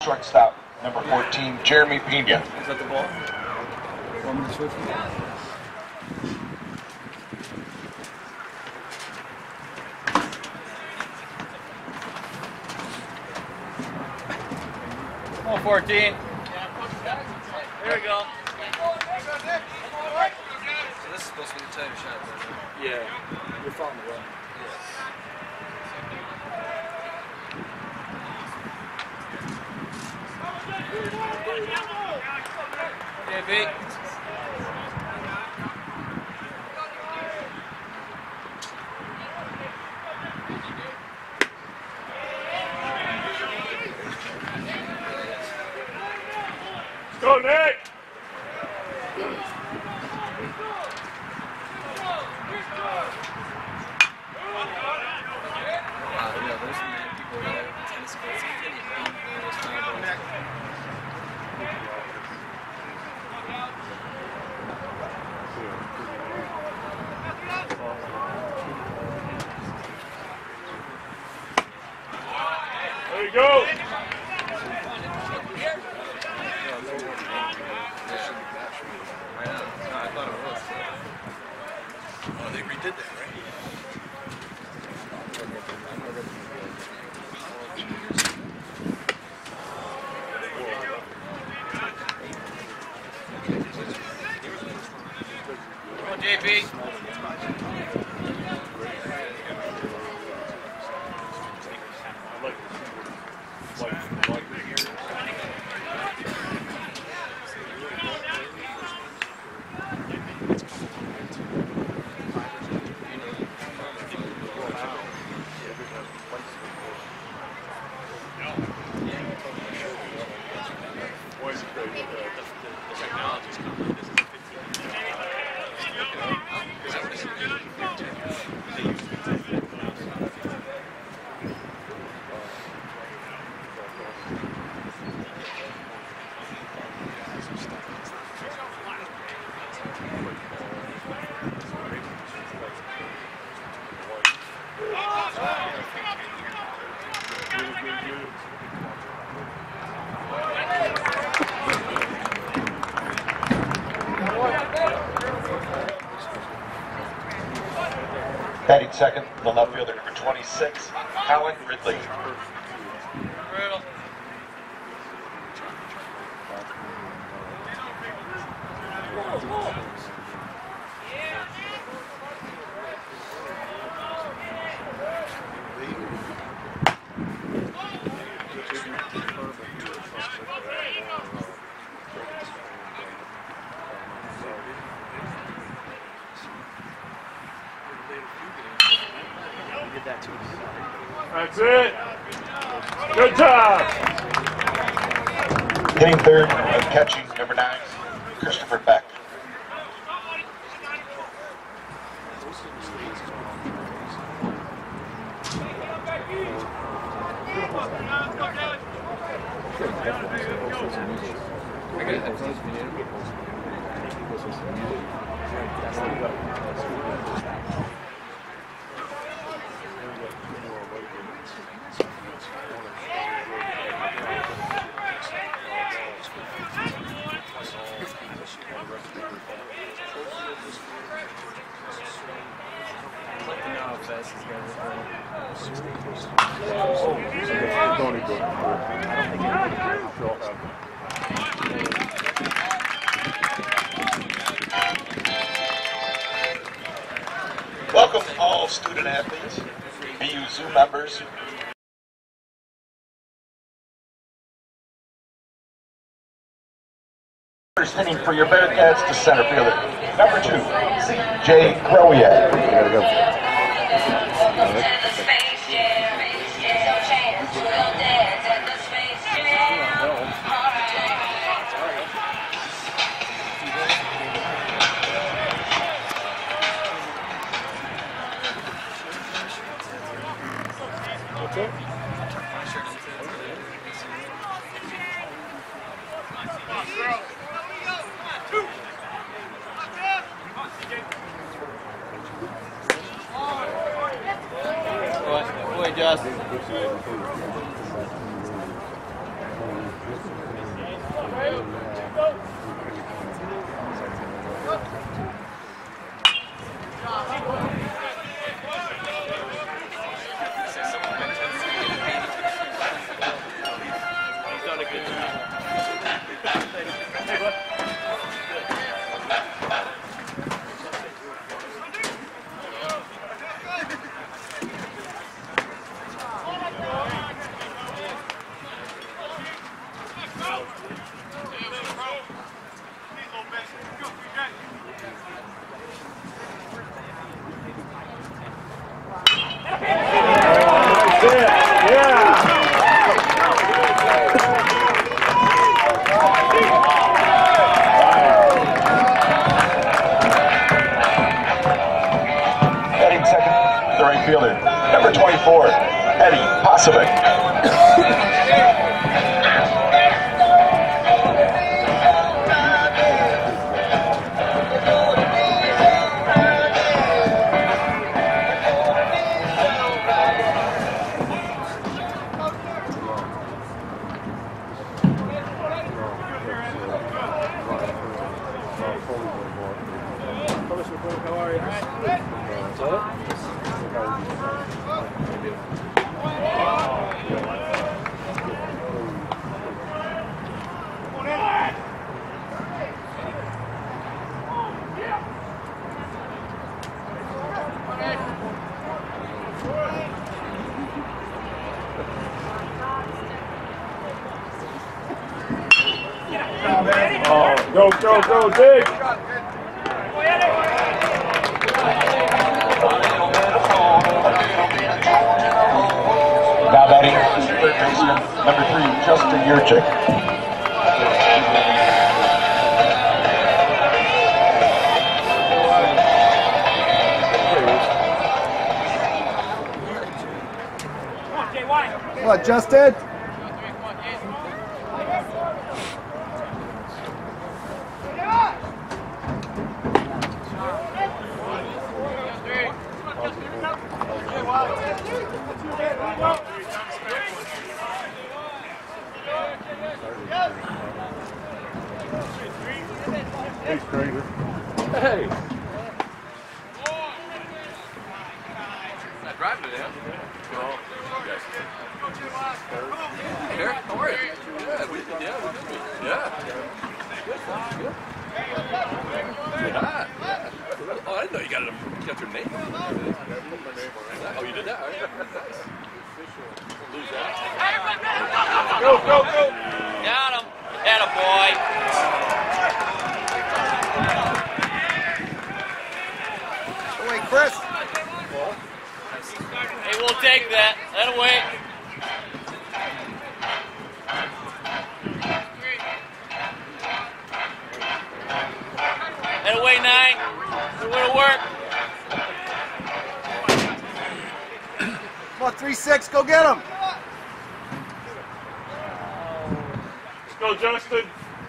Shortstop, number 14, Jeremy Pena. Is that the ball? Want me to switch? Come on, 14. Here we go. So this is supposed to be the tighter shot, right? Yeah. You're following the run. JB. Go, Nick! There's some mad people there. Tennis courts. You can't even beat those fireballs. There you go! I know. No, I thought it was. Oh, they redid that, right? Come on, JP. Batting second, the left fielder, number 26, Colin Ridley. That's it! Good job! Hitting third and catching, number 9, Christopher Beck. Welcome all student athletes, BU Zoo members, first inning for your Bearcats to center fielder, number 2, C.J. Crowiak. Fielder, number 24, Eddie Posovic. How are you? Go, go, go, dig! Now batting, third baseman, number 3, Justin Yurchik. What, Justin? Hey, stranger. Hey! Not driving it, huh? Hey, Derek, how are you? Yeah, we did. Yeah. Good. Yeah. Oh, I didn't know you got it. Kept your name. Oh, you did that? All right. Nice. Lose that. Go, go, go! Got him. Atta boy. Wait, Chris. Hey, we'll take that. That'll wait. That'll wait, 9. It'll work. Come on, 3-6, go get him. Let's go, Justin.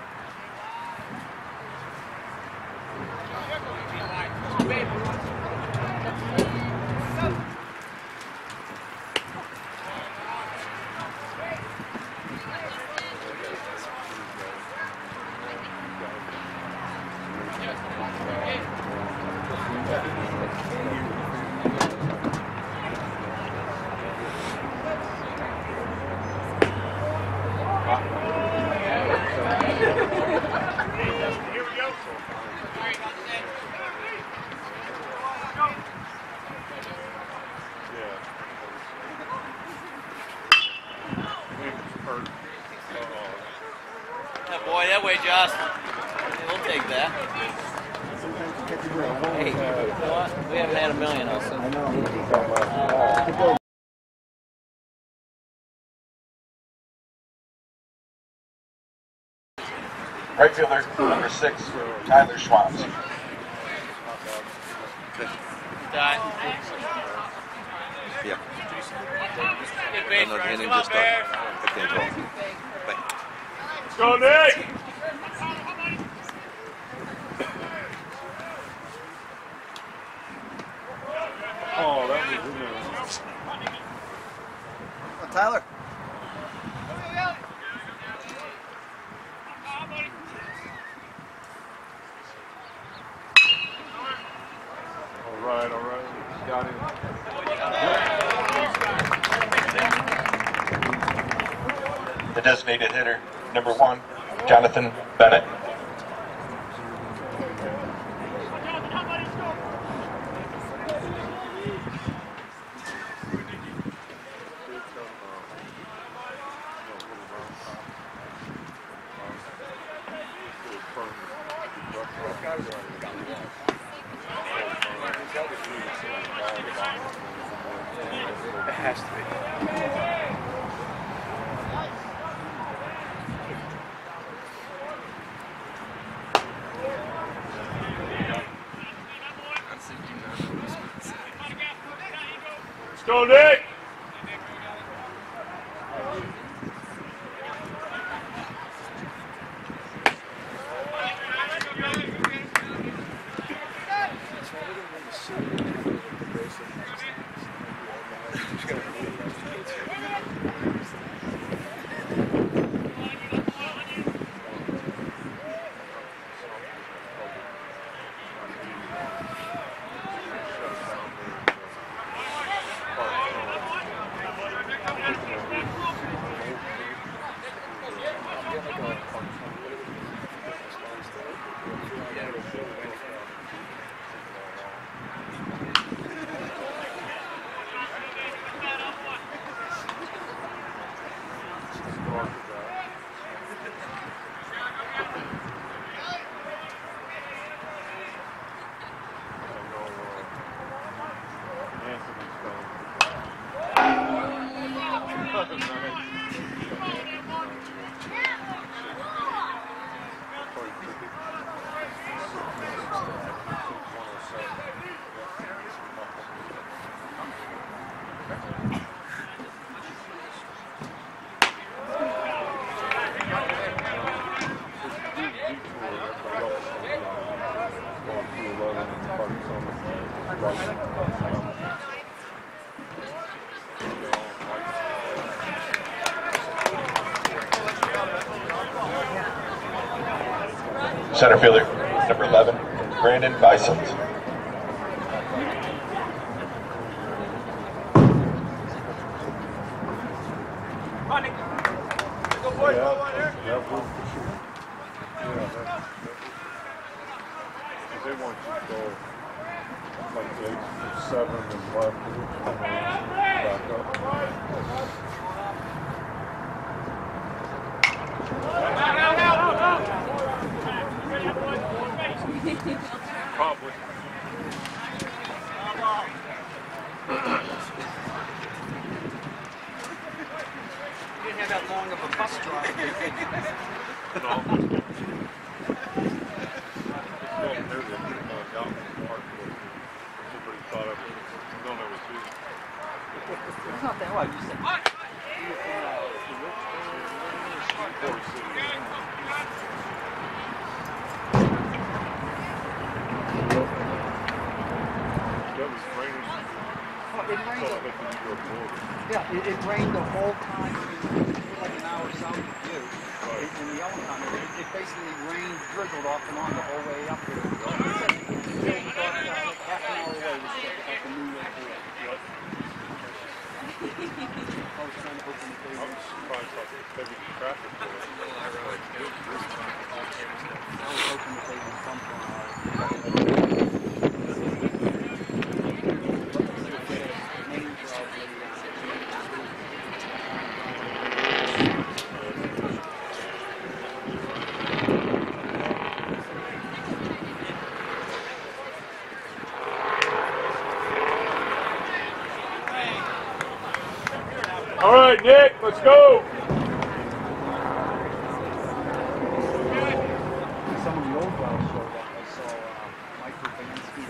Boy, that way, Josh. We'll take that. Hey, you know what? We haven't had a million also. I know. Right fielder, number 6, Tyler Schwabs. Yeah. Good base, Brian. Come on, Bear. Let's go, Nick! Oh, that was in there. Come on, Tyler. designated hitter, number 1, Jonathan Bennett. It has to be. Let's go, Nick! Center fielder, number 11, Brandon Bison. They want you to go like 8, 7 and left back up. Probably. You didn't have that long of a bus drive. No. It's not that hard. You said, it rained the whole time. Like an hour south of you. In the Yellowstone, it basically rained, drizzled off and on the whole way up here. Half an hour away was at the New York border. I was trying to open the door. I was surprised how heavy the traffic was. I was hoping that they would come All right, Nick, let's go. some of the old guys showed up. I saw Mike Urbanski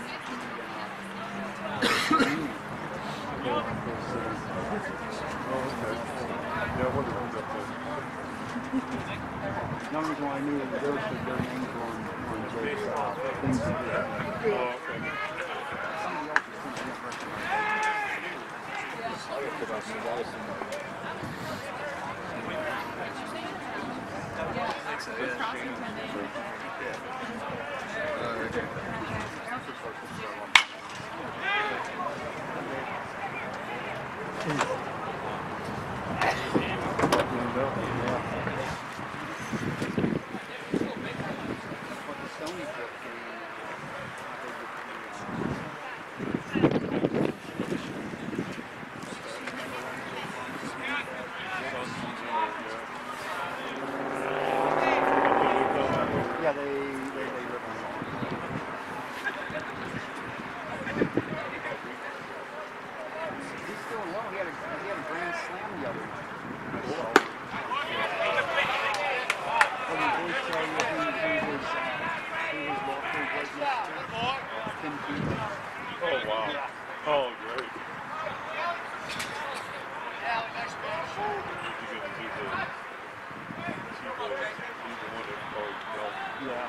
The only reason why I knew it was theirs was their names were on those things that they had. Oh, okay. Some of the others I didn't recognize. Yeah, they rip them off. He's doing well. He had a grand slam the other night. So, well, the boys tell you he was walking right next to Tim Keith. Oh, wow. Oh, great. Yeah.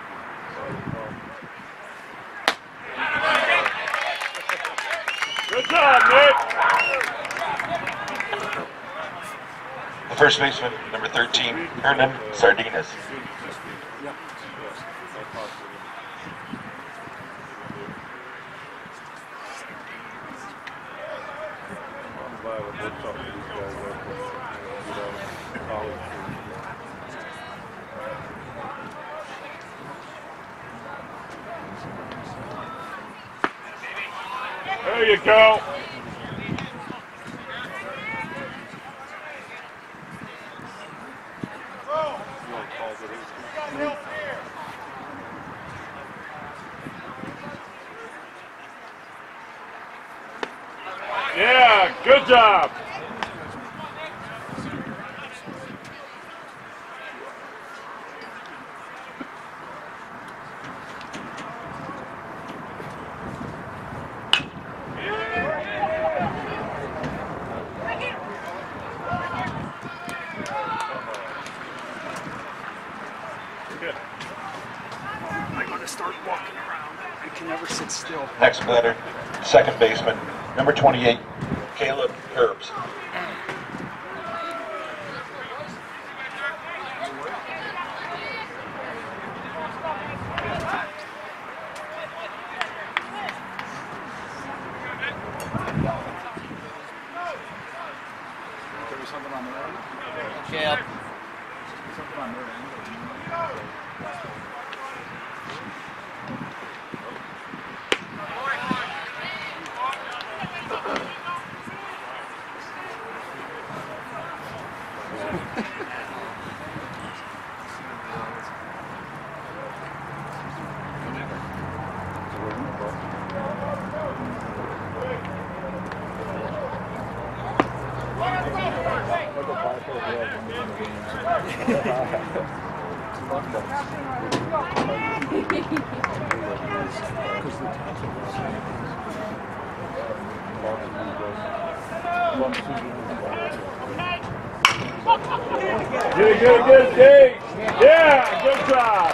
Good job, Nick. The first baseman, number 13, Hernan Sardinas. I'm glad I looked up to these guys after, college. There you go. Yeah, good job. I gotta start walking around. I can never sit still. Next batter, second baseman, number 28, Caleb Herbs. There was something on there. Caleb. Something on there. Good. Yeah, good job.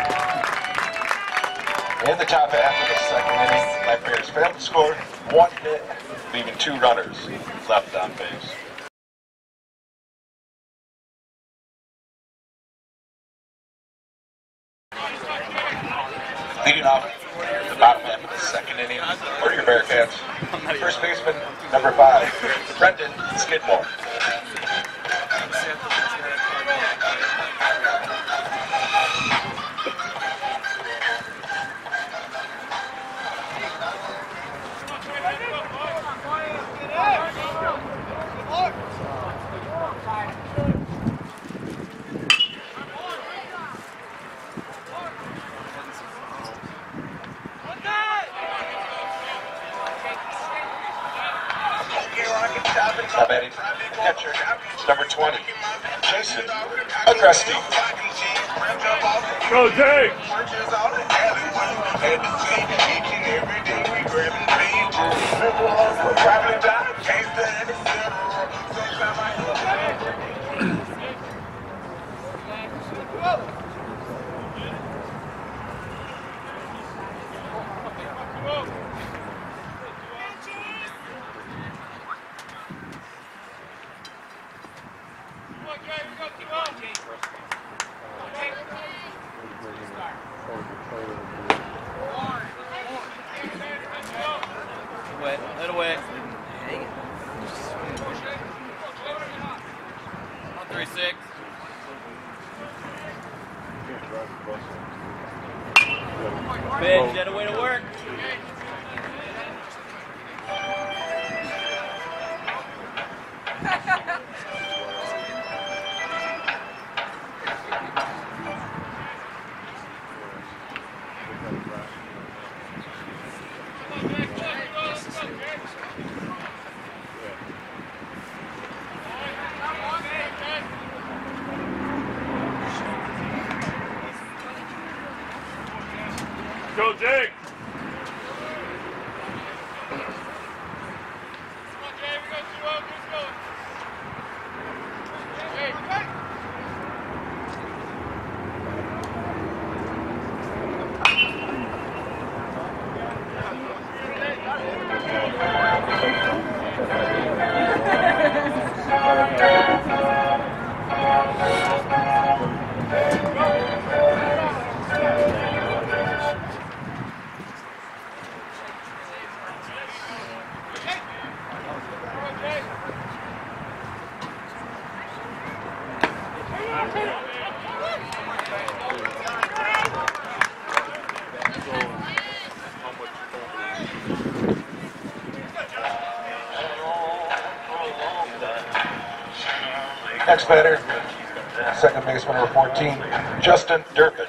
In the top half of the second inning, my Bears failed to score 1 hit, leaving 2 runners left on base. Leading off the bottom half of the second inning for your Bearcats, first baseman, number 5, Brendan Skidmore. Now batting, catcher, number 20, Jason Agresti. Go, Jake. Let away. 136. Bitch, get away to work. Go, Jake! Next batter, second baseman number 14, Justin Durkin.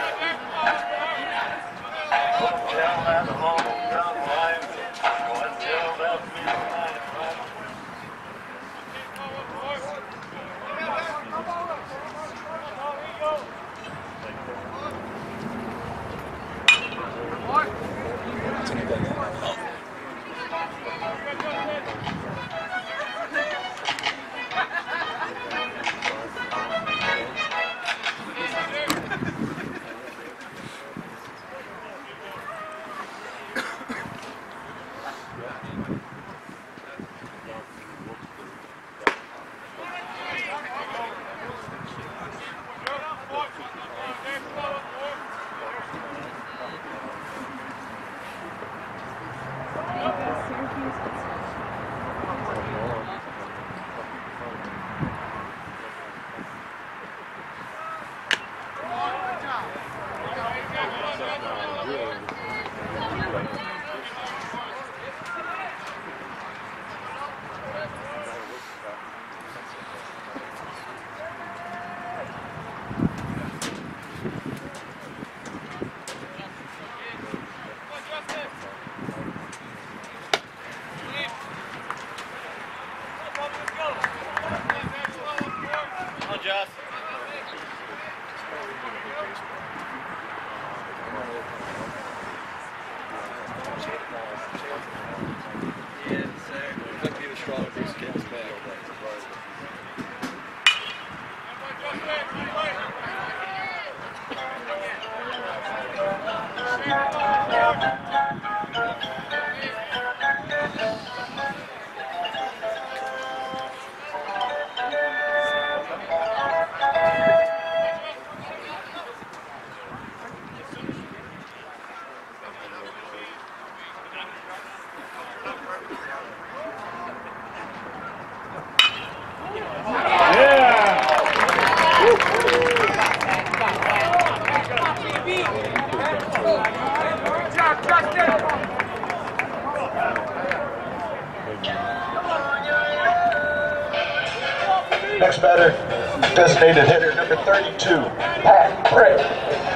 Next batter, designated hitter number 32, Pat Britt.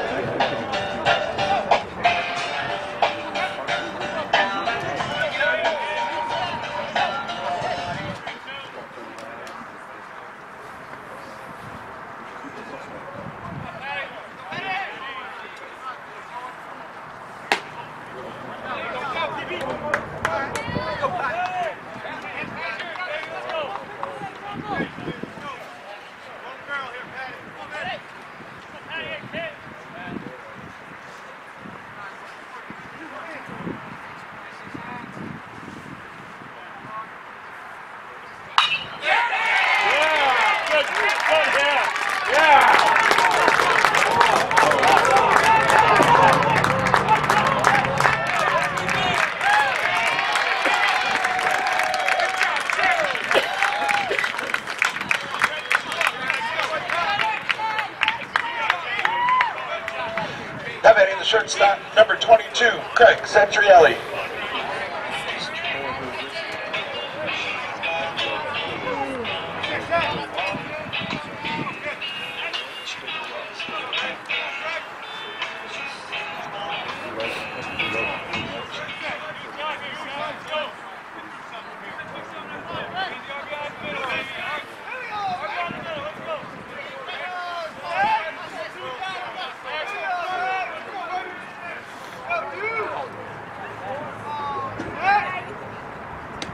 Now batting the shortstop, number 22, Craig Centrielli.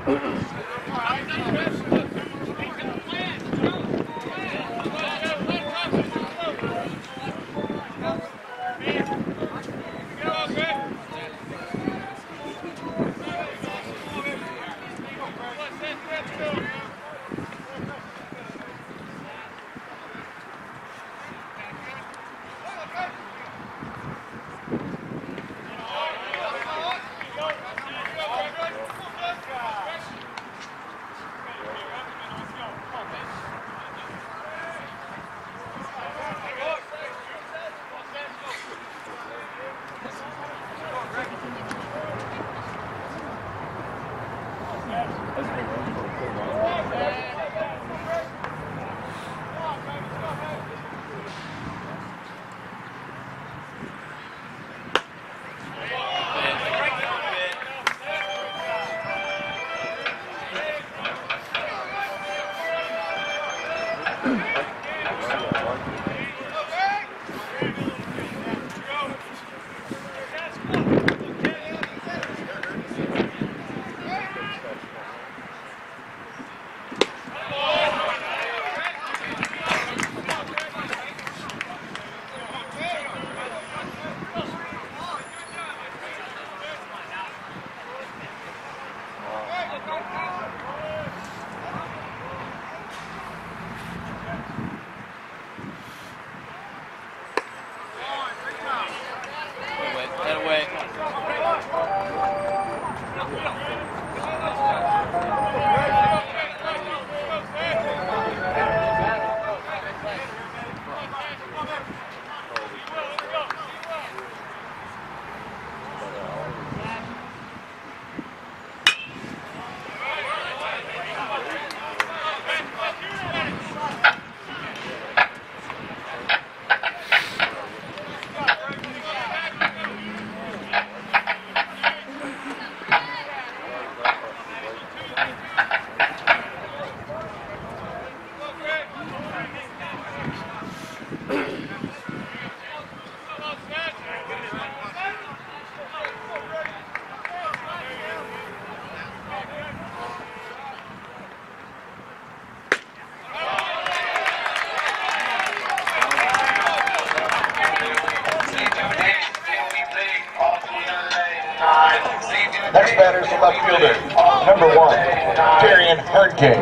Next batter is the left fielder, number 1, Darian Hurricane.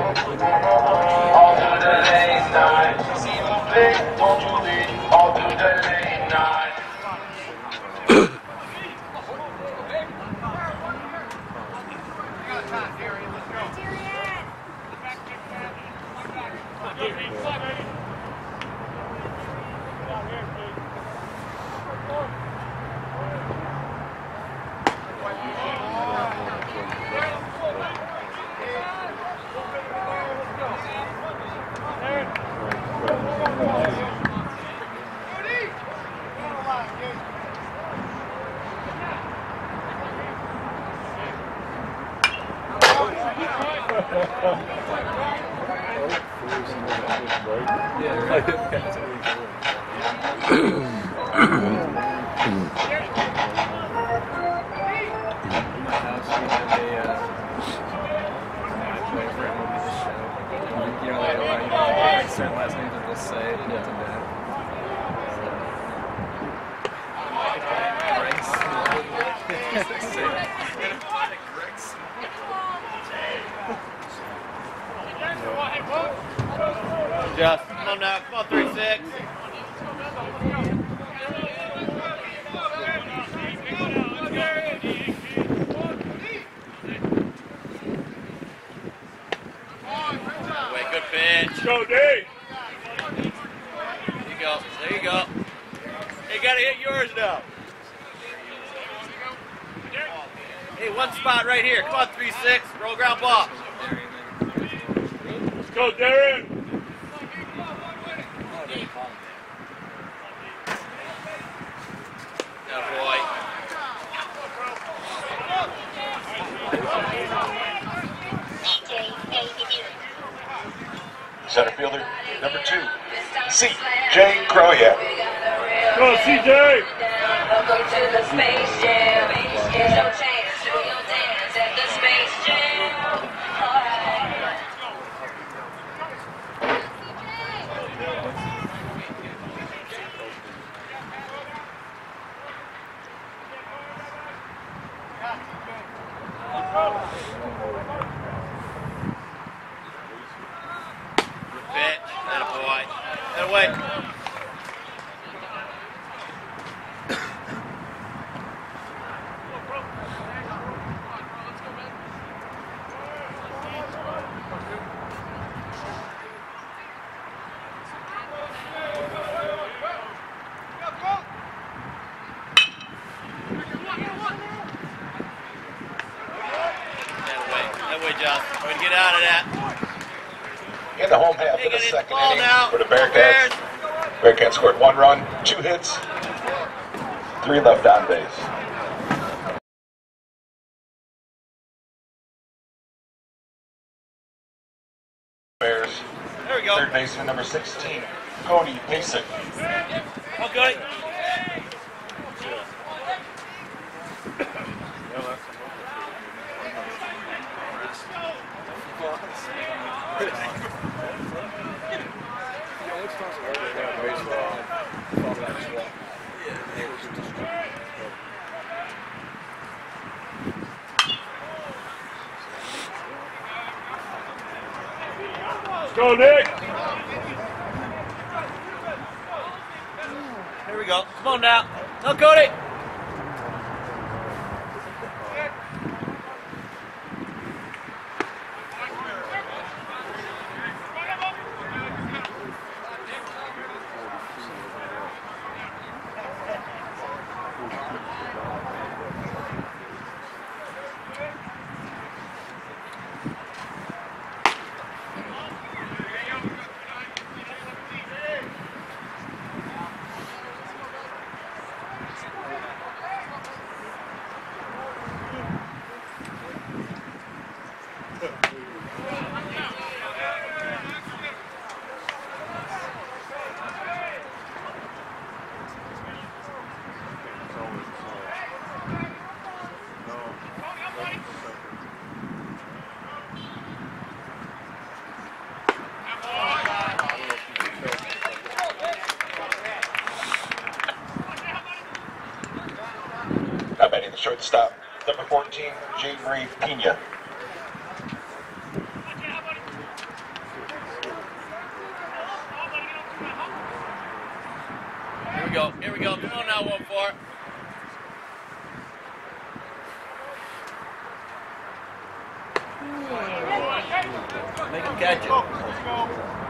All through the late night, see you play, won't you leave? All through the late night. Jeff, come on now, come on, 3-6. Wait, good pitch. Go, Dave. There you go. There you go. You gotta hit yours now. Hey, one spot right here. Come on, 3-6. Roll ground ball. Let's go, Darren. Yeah, boy. Center fielder, number 2, C.J. Croya. Go, CJ. Welcome to the Space Jam. Here's your chance to show your dance at the Space Jam. Justin. Way to get out of that. In the home half Hey, of the get it. second Ball inning now. for the Bears. Bearcats. Bearcats scored 1 run, 2 hits, 3 left on base. Bears. There we go. Third baseman number 16, Cody Pasek. Okay. Let's go, Nick. Here we go. Come on now. No, Cody. Now batting the shortstop, number 14, J. Marie Pena. Here we go. Here we go. Come on now, 1-4. Make him catch it.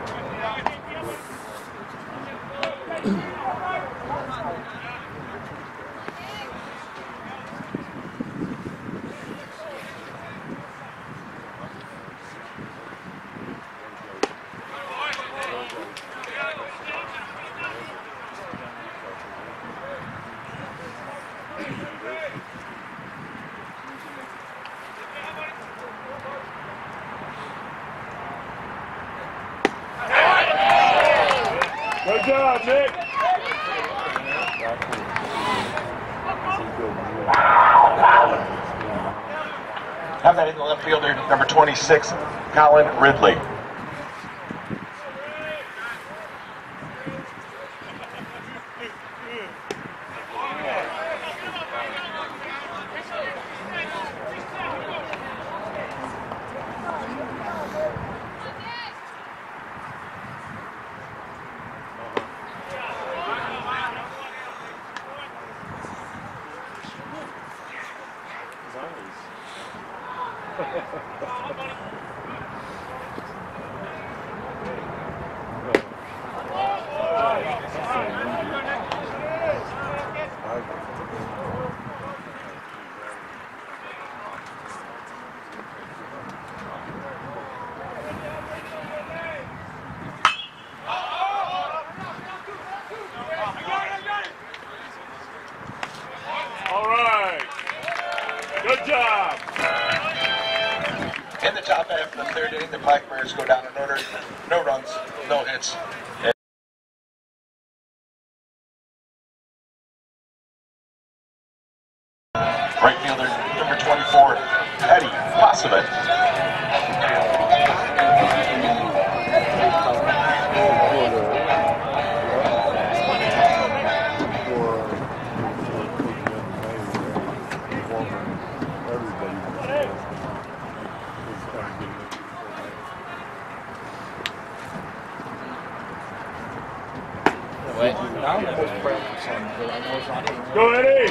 Good job, Nick. Have that in the left fielder, number 26, Colin Ridley. All right. Good job. In the top half of the third inning, the Black Bears go down in order. No runs, no hits. Right fielder, number 24, Eddie Posavin. Go, Eddie.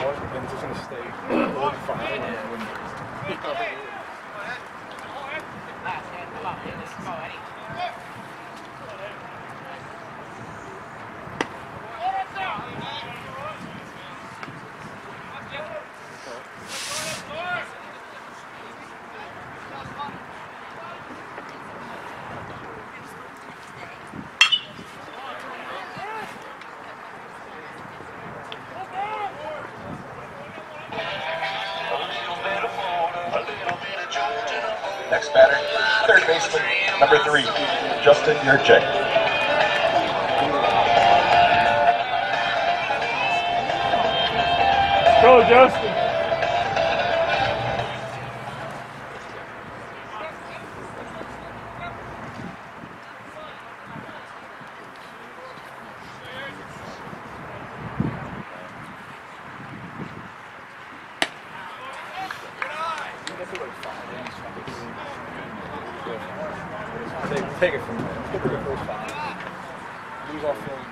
Next batter, third baseman, number 3, Justin Yurchek. Go, Justin. Take it from there. Let's get to the first 5. Lose all feeling.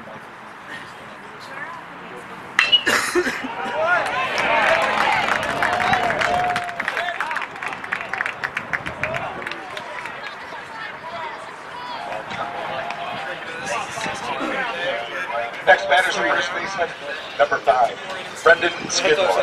Next batter's first baseman, number 5, Brendan Skidmore.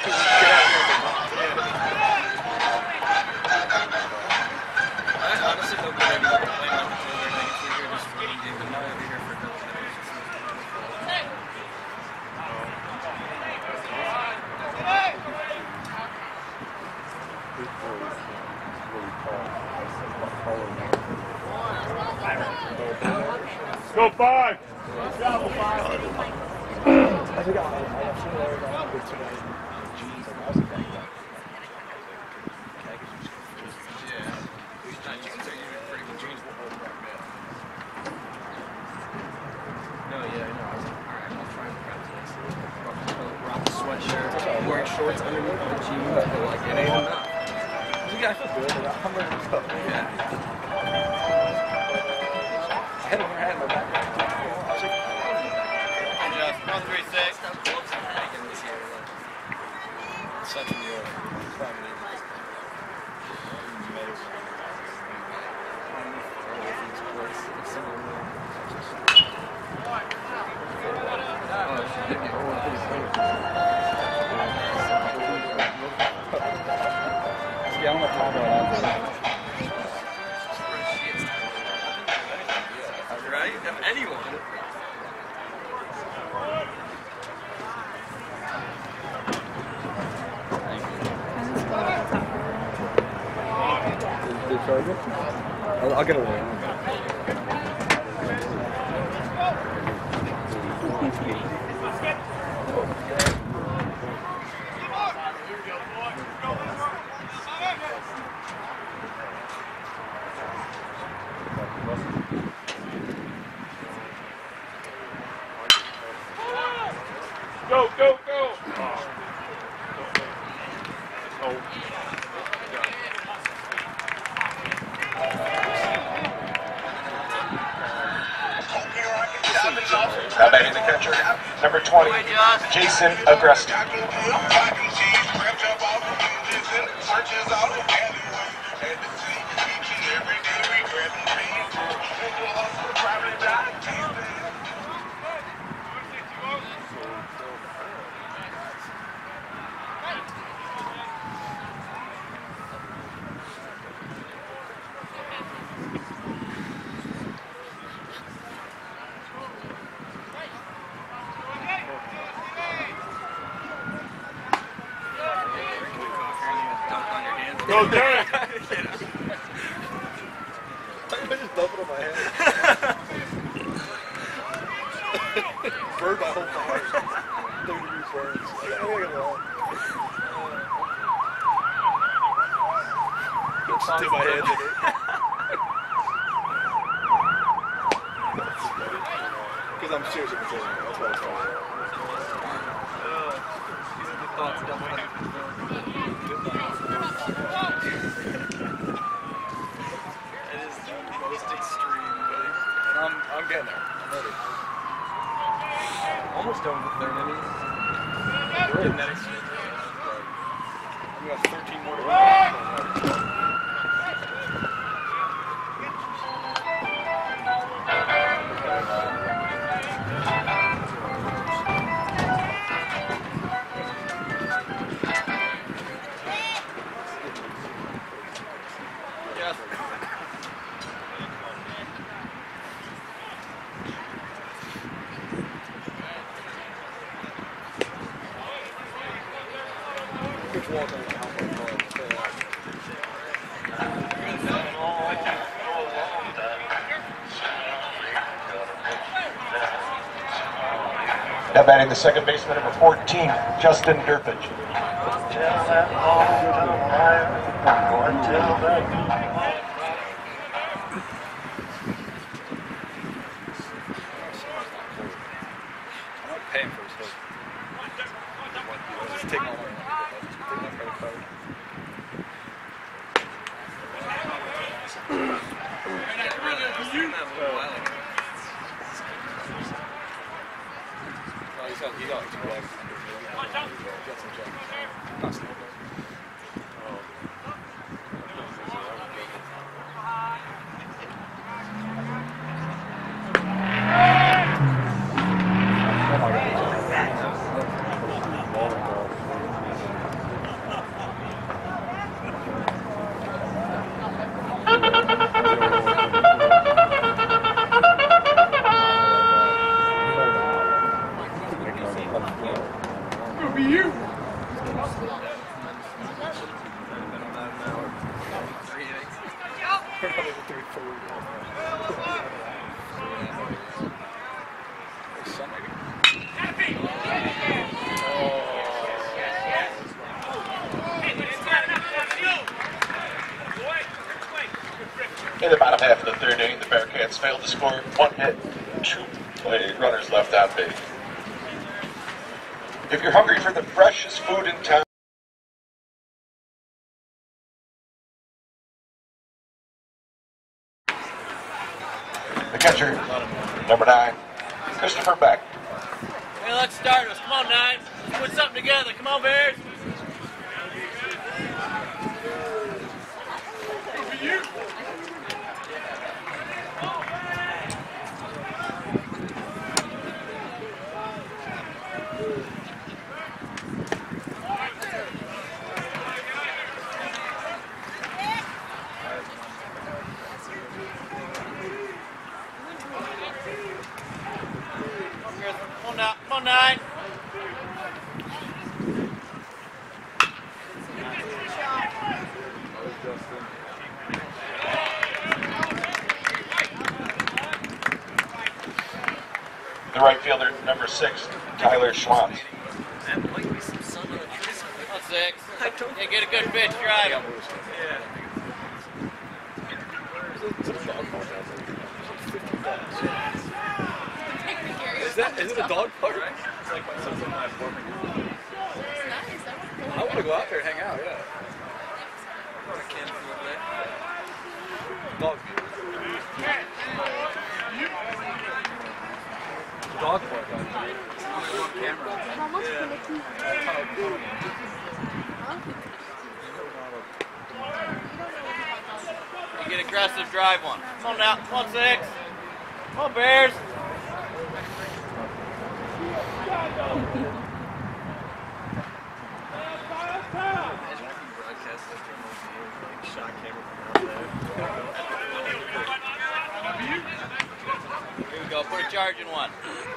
Go 5. Wearing shorts underneath the jeans, I feel like it ain't enough. You guys feel good about how much stuff. Yeah. I had my hat in my back. Just 136. Such a New York. Yeah, I'm gonna talk about that. Right? If anyone. The charger? I'll get away. Go, go, go. Now batting the catcher, number 20, Jason Agresti. Go, Derek. I just dump it on my head. Burned my whole body. 30-degree burns. I got Stick my hands in it. Because I'm serious with the thing. That's what I'm talking These are the thoughts that we have. It is the most extreme, buddy. And I'm getting there. I'm ready. Almost done with the third inning. Getting that extreme. We got 13 more to go. Walking out my car. Now batting the second baseman, number 14, Justin Durfage. Paying for his food. Just take all my money. Take my credit card. He got two legs. Got some jump. Not stupid. In the bottom half of the third inning, the Bearcats failed to score. 1 hit, 2 runners left on base. If you're hungry for the freshest food in town, the catcher, number 9, Christopher Beck. Hey, let's start us. Come on, Nine. Let's put something together. Come on, Bears. Come on, Nine. The right fielder, number 6, Tyler Schwantz. That might be some sun on the trees. On 6. Yeah, get a good pitch, drive. Yeah. Is it a dog park? It's like my son's in my apartment. I want to go out there and hang out, yeah. Dog view. Dog park. You get aggressive, drive one. Come on now. Come on, 6. Come on, Bears. Here we go. Put a charge in one.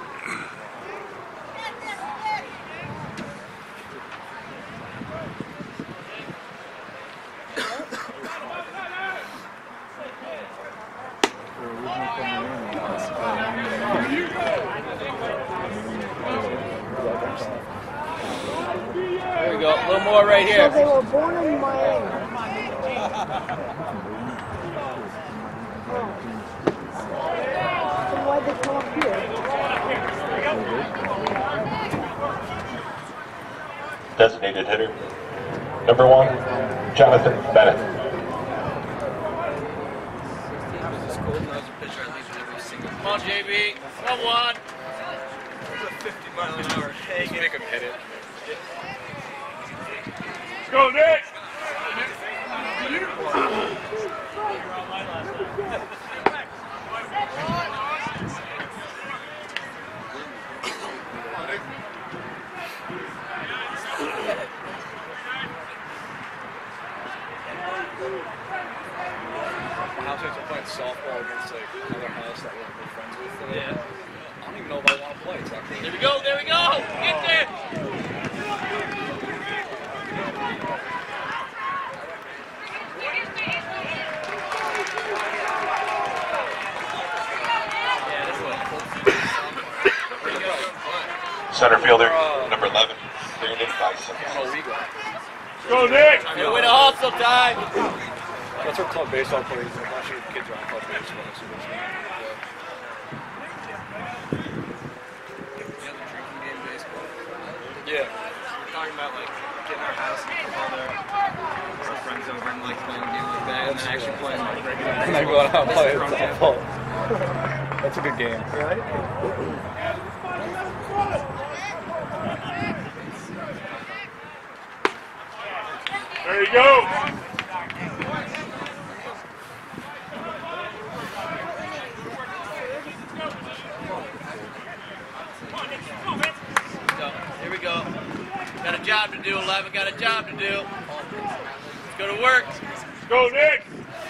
There we go. A little more right here. So they were born in Miami. So why'd they come up here? Designated hitter, number 1, Jonathan Bennett. Come on, JB. Come on. There's a 50-mile-an-hour hang. Make him hit it. Let's go, Nick! My housemates are playing softball against like another house that we're friends with. Yeah. I don't even know if I want to play. It's actually There we go. There we go. Get there. Center fielder, number 11, Brandon Bison. Go, Nick! You'll win a hall sometime. That's what club baseball players do. I'm not sure the kids are on club baseball. So yeah. We're talking about like getting our house and all their friends over and like playing a game like that and then actually playing like regular And then go out and play softball. That's a good game. Right? There you go. Here we go. Got a job to do, 11. Got a job to do. Let's go to work. Go, Nick!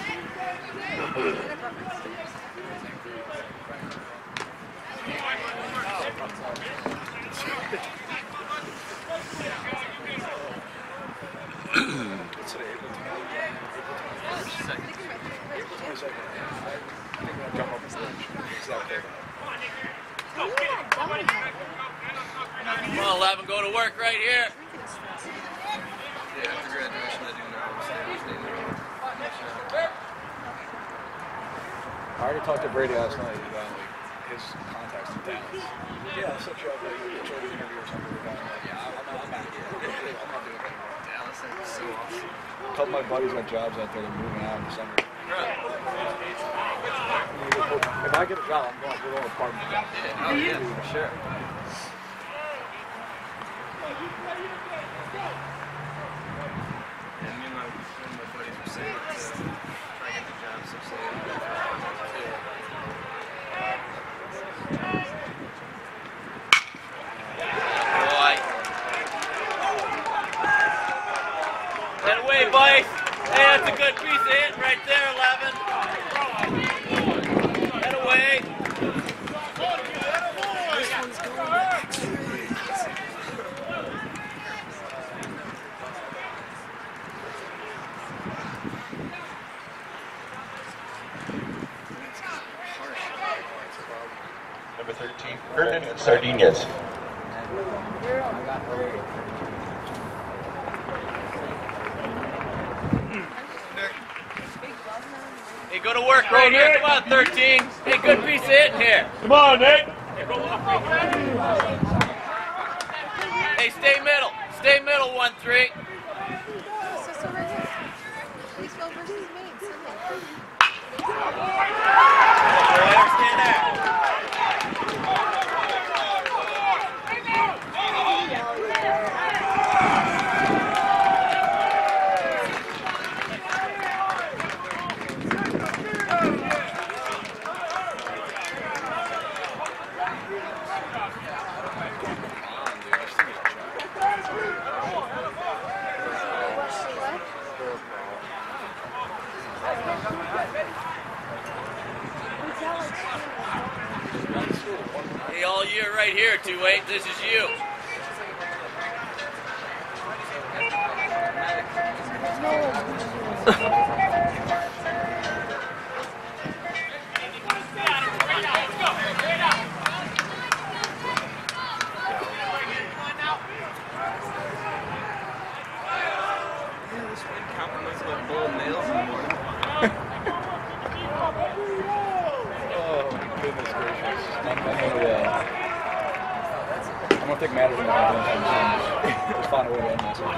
What's today? April 22nd. Jump up and stage. Is that okay? Come on, 11. Go to work right here. Yeah, after graduation, I do now. I already talked to Brady last night about like his contacts in Dallas. Yeah, I'll set you up like a job interview or something. Yeah, I'm not doing it anymore. Dallas, that's so awesome. A couple of my buddies got jobs out there. They're moving out in December. If I get a job, I'm going to an apartment. Yeah, oh yeah, for sure. And me and my buddies were saying that if I get the job, so say Boy. Head away, boys. Hey, that's a good piece of hit right there, 11. Head away. Number 13, Hernan Sardinez. Hey, go to work right here. Come on, 13. Hey, good piece of hit here. Come on, Nick! Hey, stay middle. Stay middle, 1-3. Baseball versus Maine, Sunday. Stay there. Hey, all year right here, 2-8. This is you. compliments about bull nails in the morning. Oh, goodness gracious. I'm going to take matters in my own hands. Just find a way to end this.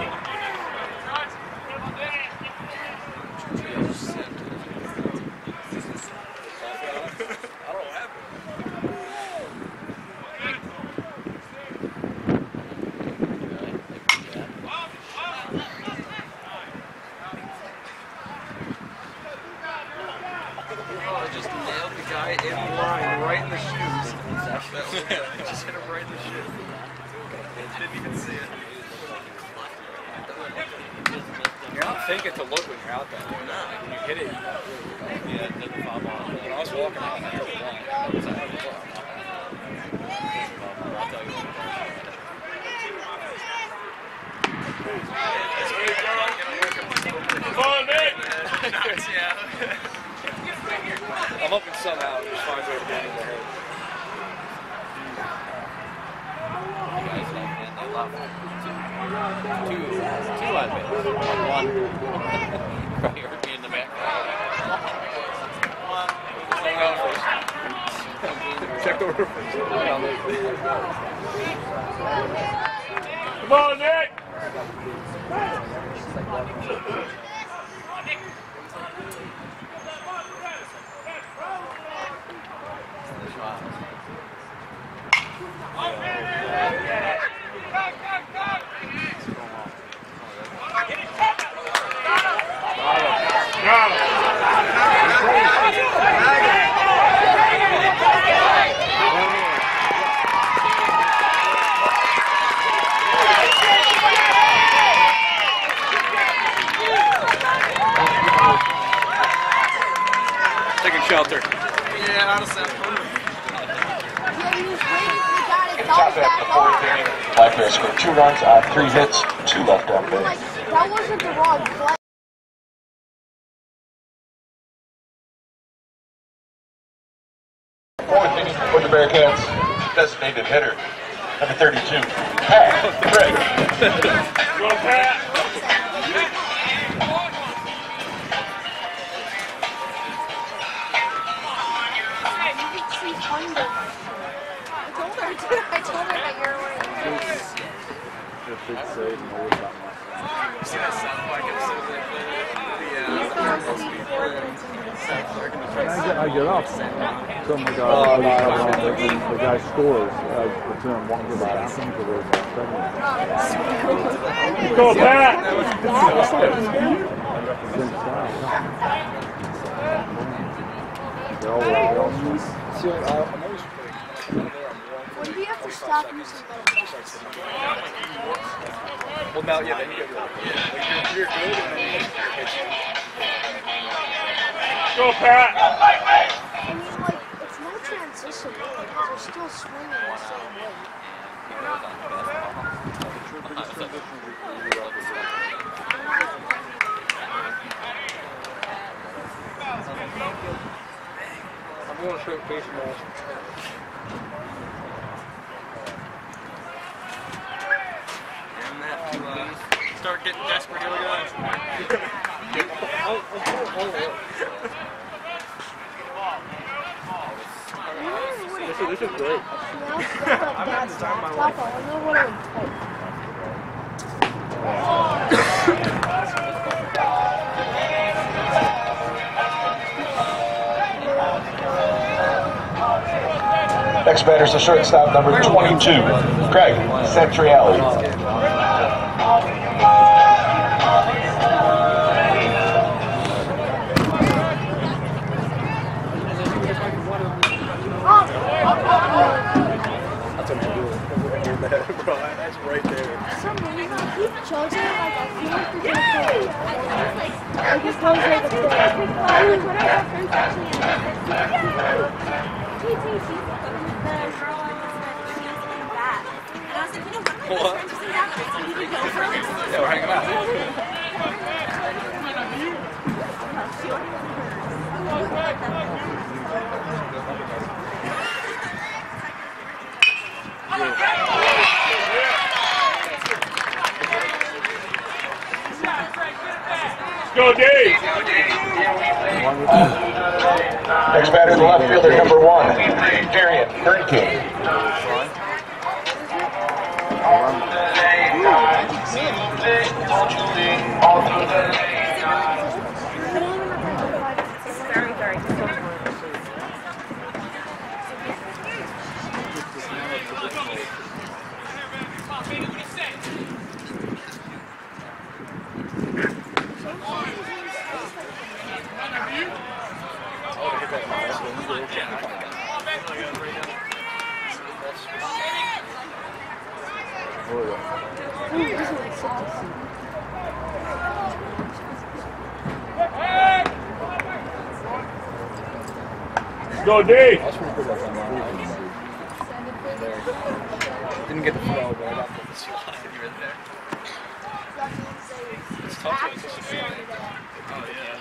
Just nailed the guy in line right in the shoes. Just hit him right in the shoes. Didn't even see it. You're not thinking to look when you're out there. No. When you hit it, yeah, it doesn't foul ball. When I was walking out there, I was like, I'll tell you what. Come on, Nick! Yeah. I'm hoping somehow just find a way to get in the head. Two I've been. One. Probably heard me in the back. Check over. Come on, Nick! Taking shelter. Yeah, out of center. Top half of the fourth inning, Black Bears scored 2 runs on 3 hits, 2 left on base. Like, that wasn't the wrong play. Fourth inning for the Bearcats, designated hitter, number 32, Pat Craig. Go, Pat! I told her that you're wearing See that South Park episode they played? I get up. Some of the guy scores. It's in one of the bathrooms or Go, Pat! When do you have to stop using those? Well, now, yeah, then you get like you're good, and then you hit you. Go, Pat! I mean, like, it's no transition, really, because they're still swinging the same way. I'm going to shoot baseball. And have to start getting desperate here, guys. This is great. Now, Dad's laptop, I wonder what it would take. Next batter is the shortstop, number 22, Craig Centriali. Bro, that's right there. For some reason, I keep choosing, like, I feel like they're gonna play. I just want to say the What? Yeah, we're hanging out. Go, Dave! Next batter, the left fielder, number 1, Darian Hurricane. very, very good. Go, Dave! Didn't get the flow, but I got the slide right there. It's tough when it's just a big. Oh, yeah.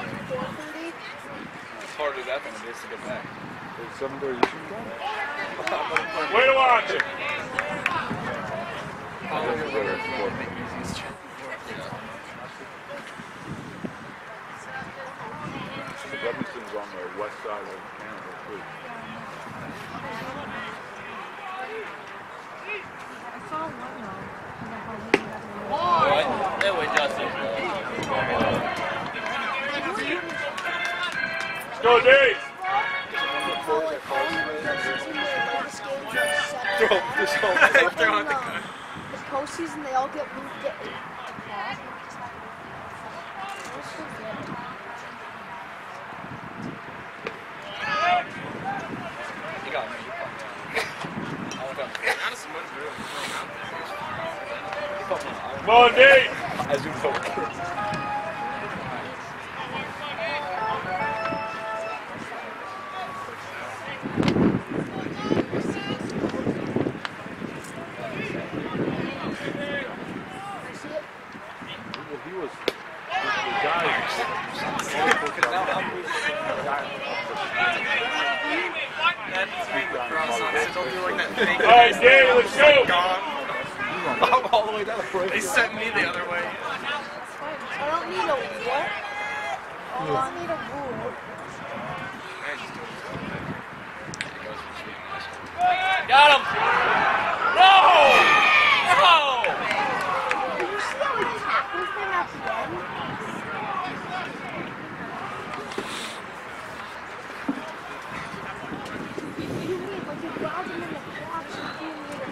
It's harder to do that than it is to get back. 7:30 you should go. Way to watch it! I Binghamton's on the west side of Canada, too. There we Justin. Go, Dave! The postseason, they all get moved to 8. You got me. Come on, Dave! I zoomed over. He was the guy. Don't do like that fake. All right, Dave, let's go! I'm all the way down the road. They sent me the other way. I don't need a what? I don't need a rule. Got him! No! No! Did you see how he tackled him at the end? You mean, like, you grabbed him in the crotch and threw him around.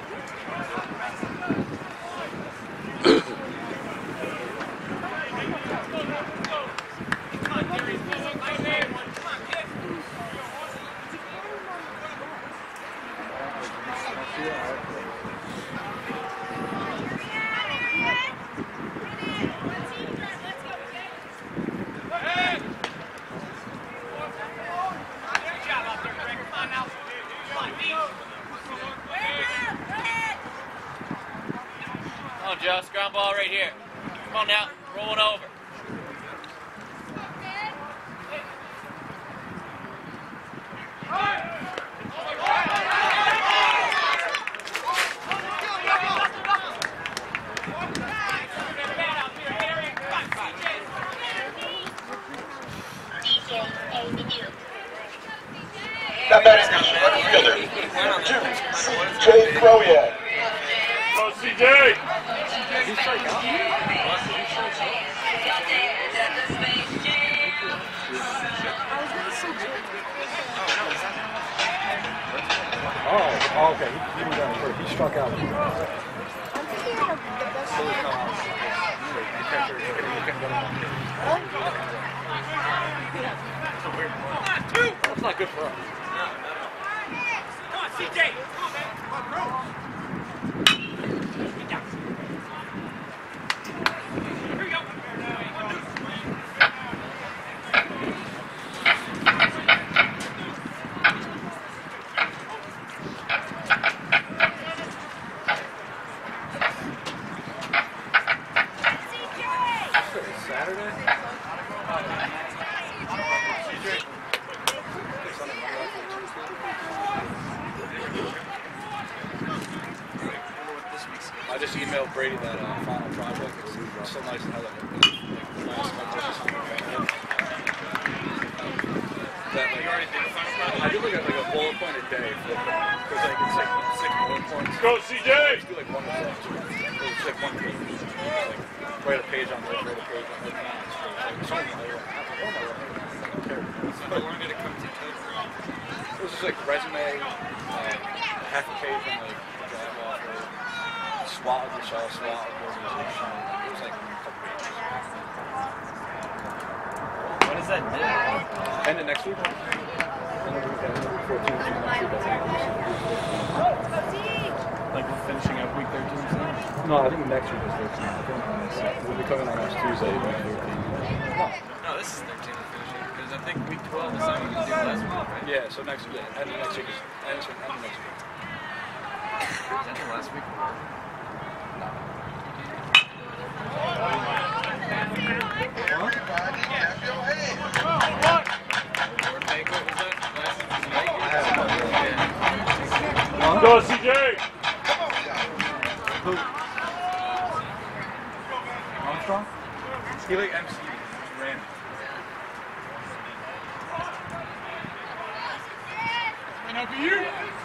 Come on, Josh. Ground ball right here. Come on now. Rolling over. That back is the left fielder. CJ Crowiak. Go, CJ! Oh, okay. He was down first. He struck out. I'm thinking of the best That's not good for us. Come on, CJ! I just emailed Brady that final project. It's so nice to have that. I do like a bullet point a day because it's like 6 bullet points. Go, CJ! Just do like one of those. It's like one page. Like write a page on this, write a page on this. It's only like, oh my God. So how long did it come to take? It was just like resume, half a page on like drive off, SWOT of the show, SWOT of the organization. It was like a couple pages. When is that due? End of next week? End of the week, 14th next week. Like we're finishing up week 13 soon? No, I think next week is 13th. We'll be coming on next Tuesday, week 13th. No, this is 13th we're finishing. Because I think week 12 is something we did last week, right? Yeah, so next week, end of next week is end of next week. Was that the last week? Go, CJ! Who? Armstrong? He like MC ran. And up to you.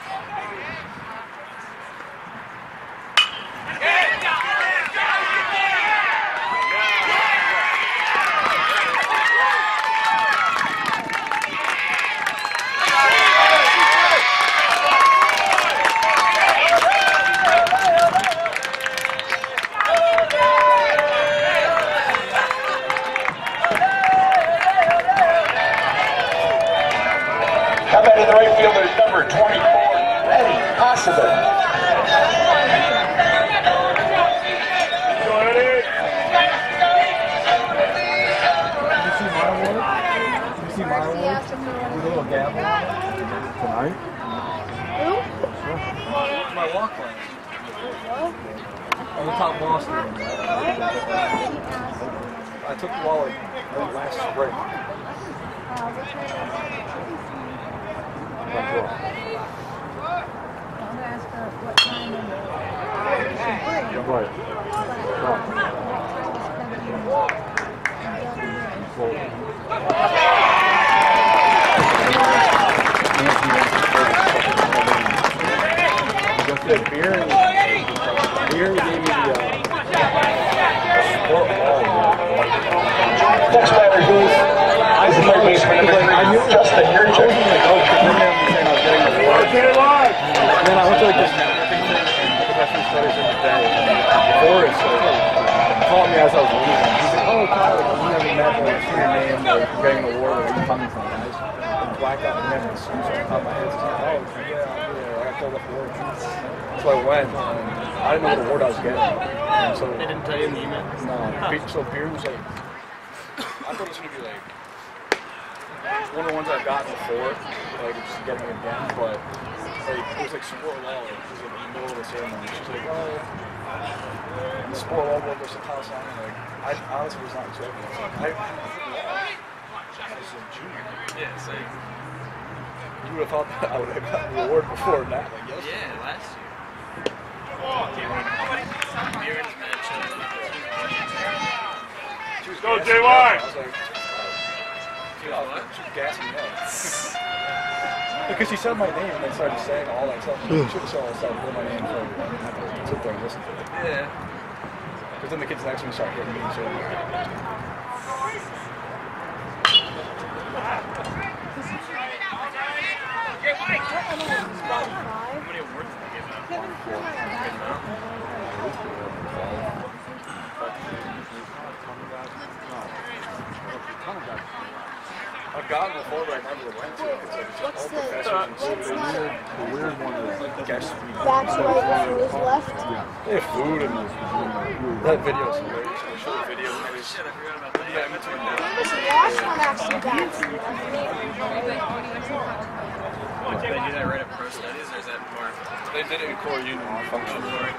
How about in the right fielder, number 24, Eddie Possible. You see my award? With a little gavel tonight? My walk plan. On the top Boston. I took the wallet last spring. Like what? Right. Beer gave me the sport ball. Next batter is the third baseman, number 3, Justin Yurchik. And then I went to like this professional studies in the day. Forrest called me as I was leaving. He said, "Oh, Kyle, you never met like your name, like getting an award, like you coming from guys." And blacked out and never excuse on top of my head. Oh, yeah, I filled up award. So I went. And I didn't know what award I was getting. And so They didn't tell you in the email? no. So beer was like, I thought it was gonna be like one of the ones I've gotten before, like just getting it again, but like it was like sport law, like it was like in the middle of the ceremony. She's like, oh, the sport law board versus Kyle Simon. Like I honestly was not expecting it. I was a junior. Yeah, it's like, You would have thought that I would have gotten the award before that. Like yes. yeah, last year. She was Go, gassing me JY! up. I was like, she was gassing me up. Because she said my name and then started saying all that stuff. She should have said all that stuff with my name so I could sit there and listen to it. Yeah. Because then the kids next to me start hitting me and so How many awards did they give out? I've gotten before, but I never went to it. It's like What's all the- professors and what's students. not- the weird one is Guess That's right, who was left? they have food and that video is hilarious. They show the video and everything. Shit, I forgot about that. Yeah, me too. This last one actually bats. They do that right at pro studies, or is that more? They did it in core union function.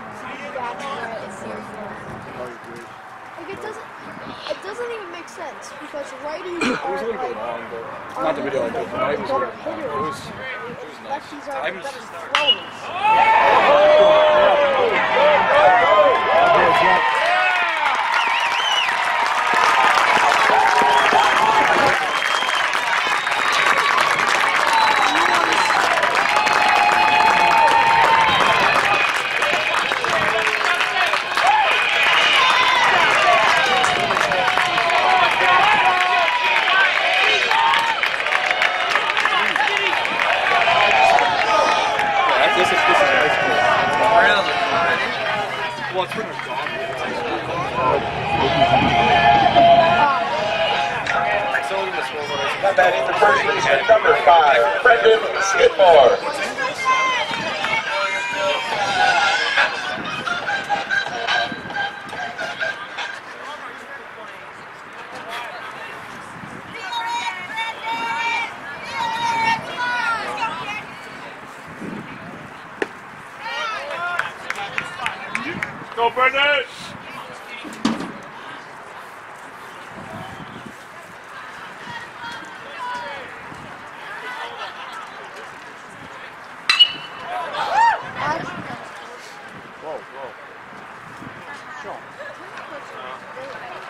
Like it doesn't even make sense because righties It was are a little bit like long, but not the video I did. The night was better good. hitters. It was nice. Lefties are I was better throwers. This is high school. Really? Well, it's pretty much gone. So in the scoreboard, How about in the first baseman, number 5, Brendan Skidmore. Go, Brendan! whoa, whoa. Sure.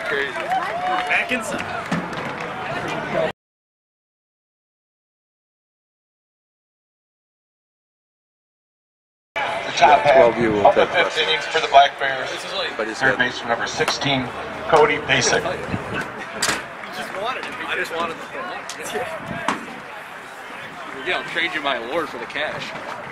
crazy. Back inside. The top half of the fifth innings for the Black Bears. Third baseman number 16, Cody Basic. I just wanted the money. Yeah, I'll trade you my award for the cash.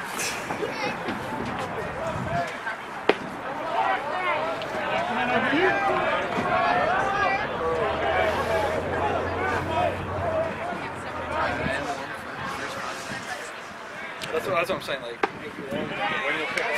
That's what I'm saying. Like, when you pick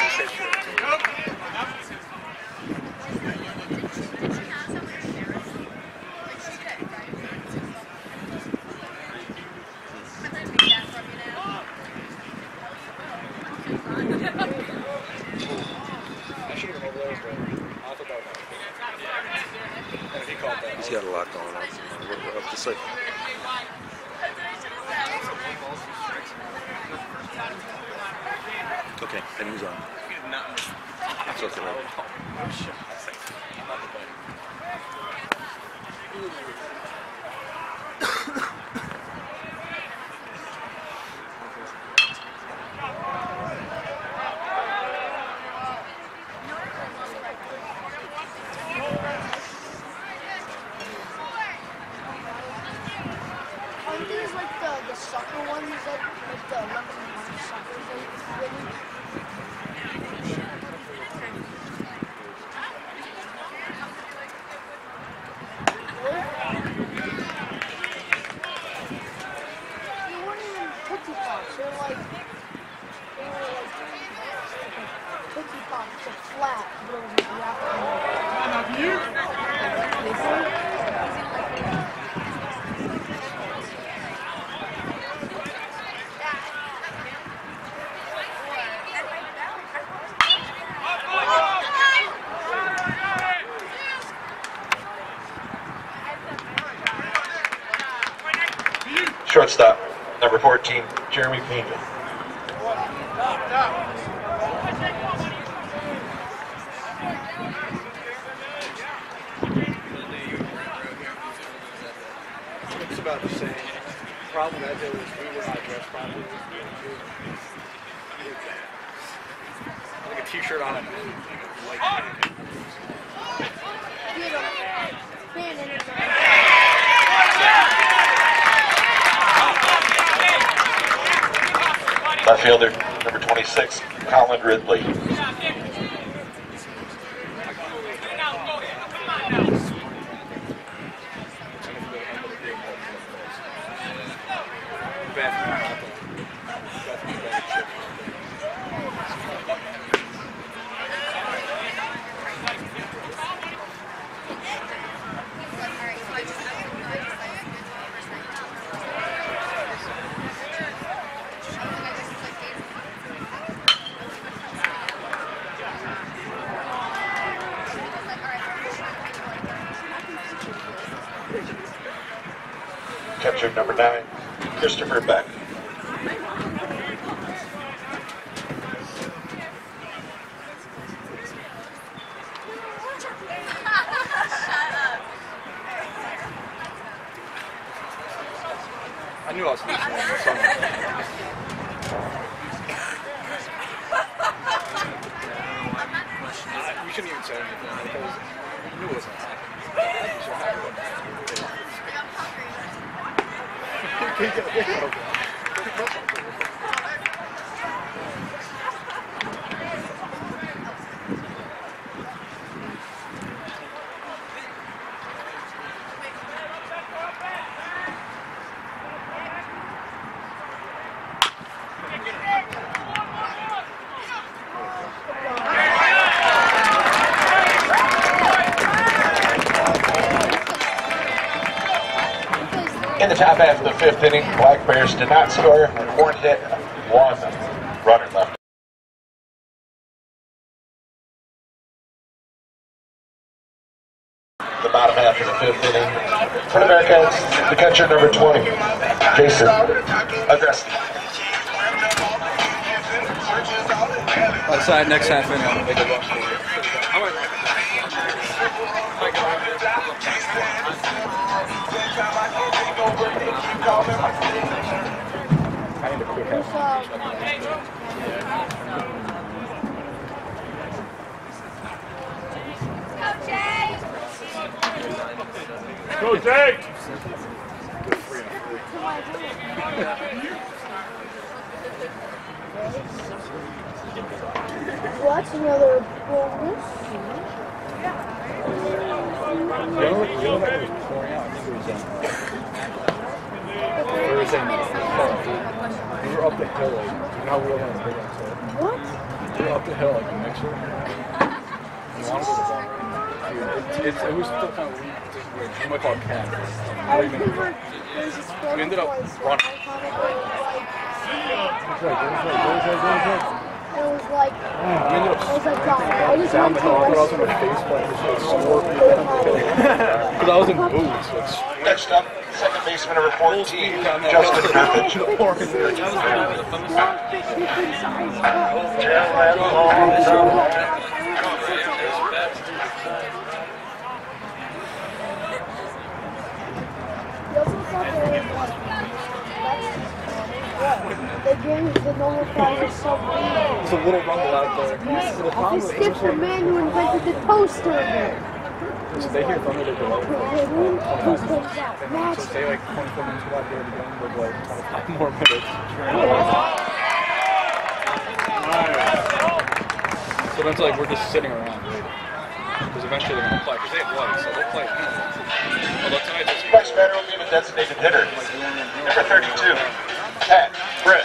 He's got a lot going on. Up to say. Okay, and who's on? It's okay. Aren't these like the sucker ones that like the Olympic suckers that really? They weren't even Tootsie Pops. They were like Tootsie Pops, so flat, but it was wrapped Shortstop, number 14, Jeremy Payne. It's about the same. The problem that day was we were not dressed properly. Like a t-shirt on and white Left fielder, number 26, Colin Ridley. Catcher number 9, Christopher Beck. I knew I was losing it somewhere. We shouldn't even say anything because we knew it wasn't happening. In the top half of the fifth inning, Black Bears did not score. One hit, one runner left. The bottom half of the fifth inning. For the Bearcats, the catcher number 20, Jason Agresti. Outside next half inning, I'm gonna make a run for it. I need a quick half. Go, Jake! What's another bonus? The only night that was pouring out, I think it was Thursday night. We were up the hill, like, you know how we were on the big outside? What? We were up the hill, like, the mixer. And we wanted to go down. Dude, it was still kind of weird. You might call it cat. We ended up running. It was like, We ended up down the hill. I thought I was on my face, but it was like scorpion. Because I was in boots. Like, Next up, second baseman number 14, Justin Griffith. The game, the normal prize is so weird. there's a little rumble out there. This skip's the man who invented the toaster. So they hear thunder, they go out. Toaster's out. So stay like 24 minutes without hearing again, but like 25 more minutes. So then it's like we're just sitting around waiting. Because eventually they're going to play. Because they have lights, so they'll play. Although tonight this Next batter will be the designated hitter, number 32, Pat Britt.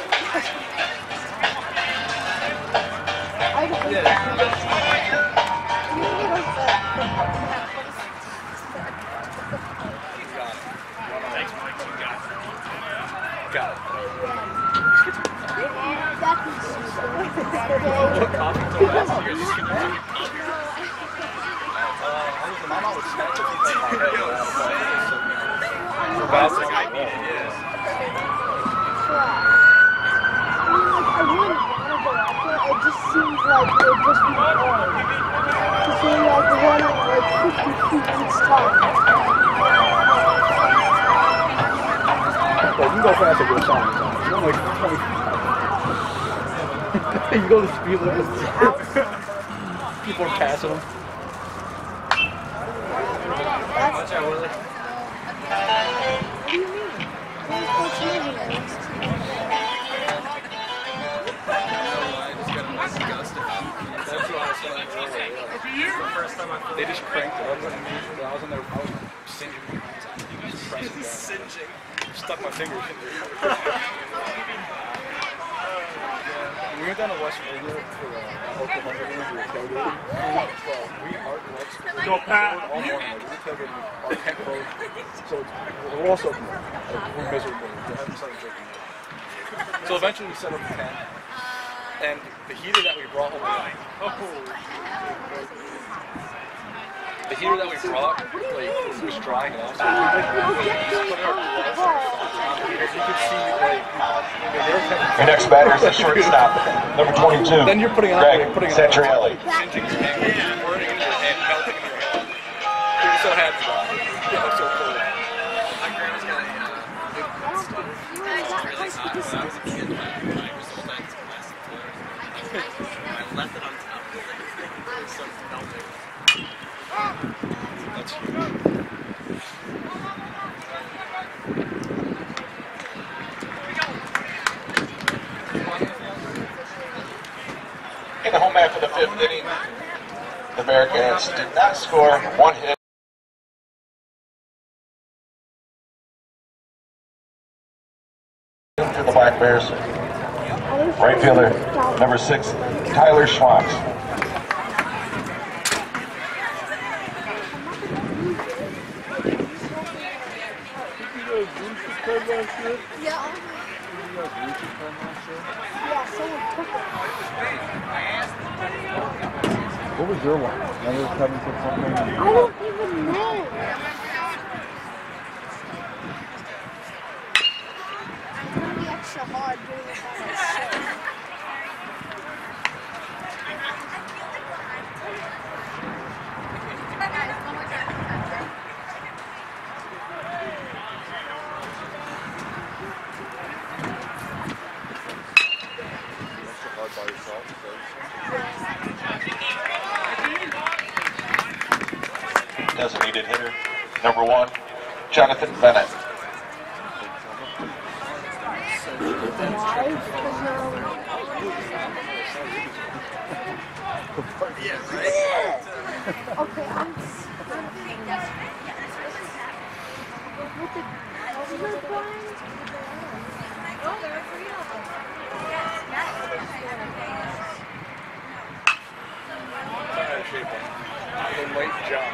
Got it. It just seems like it would just be hard. To say like running like 50 feet each time. Well, you can go fast at your song. You go like 20. You go the speed limit. People are passing them. Watch out, Willie. What do you mean? Where's Coach Living? They just cranked it. I was in there. I was singeing. Singeing. Stuck my fingers in there. We went down to West Virginia for Oklahoma game. We were tailgating. Go, Pat. All morning. Like, we were tailgating. Our tent closed. So we're also we're miserable. We haven't started drinking yet. So eventually we set up the tent. And the heater that we brought home, the heater that we brought, like, was drying off. So we just put our gloves. You could see, like, Your next batter is the shortstop, number 22, then you're putting it on. Greg You're putting it on. Centrielli. Singeing his hand, burning in your hand, melting in your hand. You're so happy about it. Yeah, I'm so cool. My grandma's got a big wood stove. It's really hot. When I was a kid, my was all night plastic floors. And I left it on top of the thing. It was so melting. That's huge. In the home half of the fifth inning, the Bearcats did not score one hit. To the Black Bears. Right fielder, number 6, Tyler Schwantz. Yeah. Yeah, someone took it. What was your one? Remember Kevin said something? I don't even know. It's gonna be extra hard doing it by myself. yard by yourself. Designated hitter, number 1, Jonathan Bennett. Okay, I'm Late John.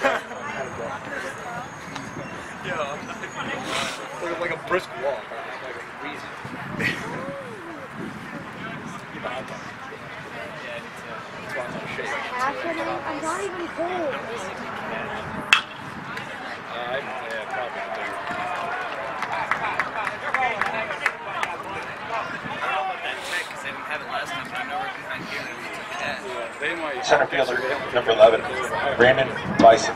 Like a brisk walk, like a reason. I'm not even cold. Center fielder, number 11, Brandon Bison.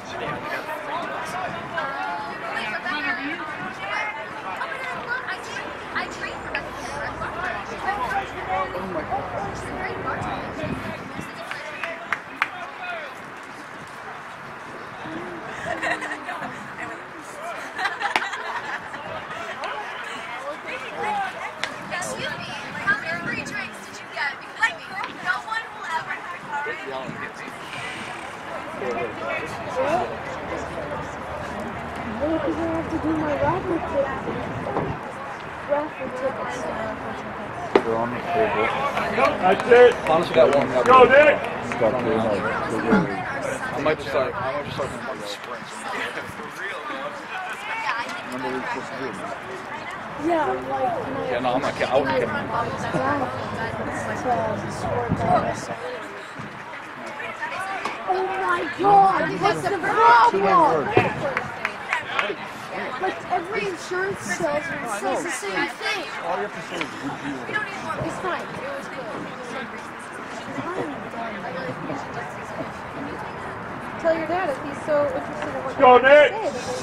They're on the table. That's it. Honestly, that one. Go, Nick. I might just start thinking about the sprints. Remember we were supposed to do it. Yeah, like, Yeah, no, I'm not kidding. I wouldn't kid him. oh my god, what's the problem? Like every insurance salesman says the same thing. All you have to say is, would you? It's fine. It was good. Tell your dad if he's so interested in what Go, Nick!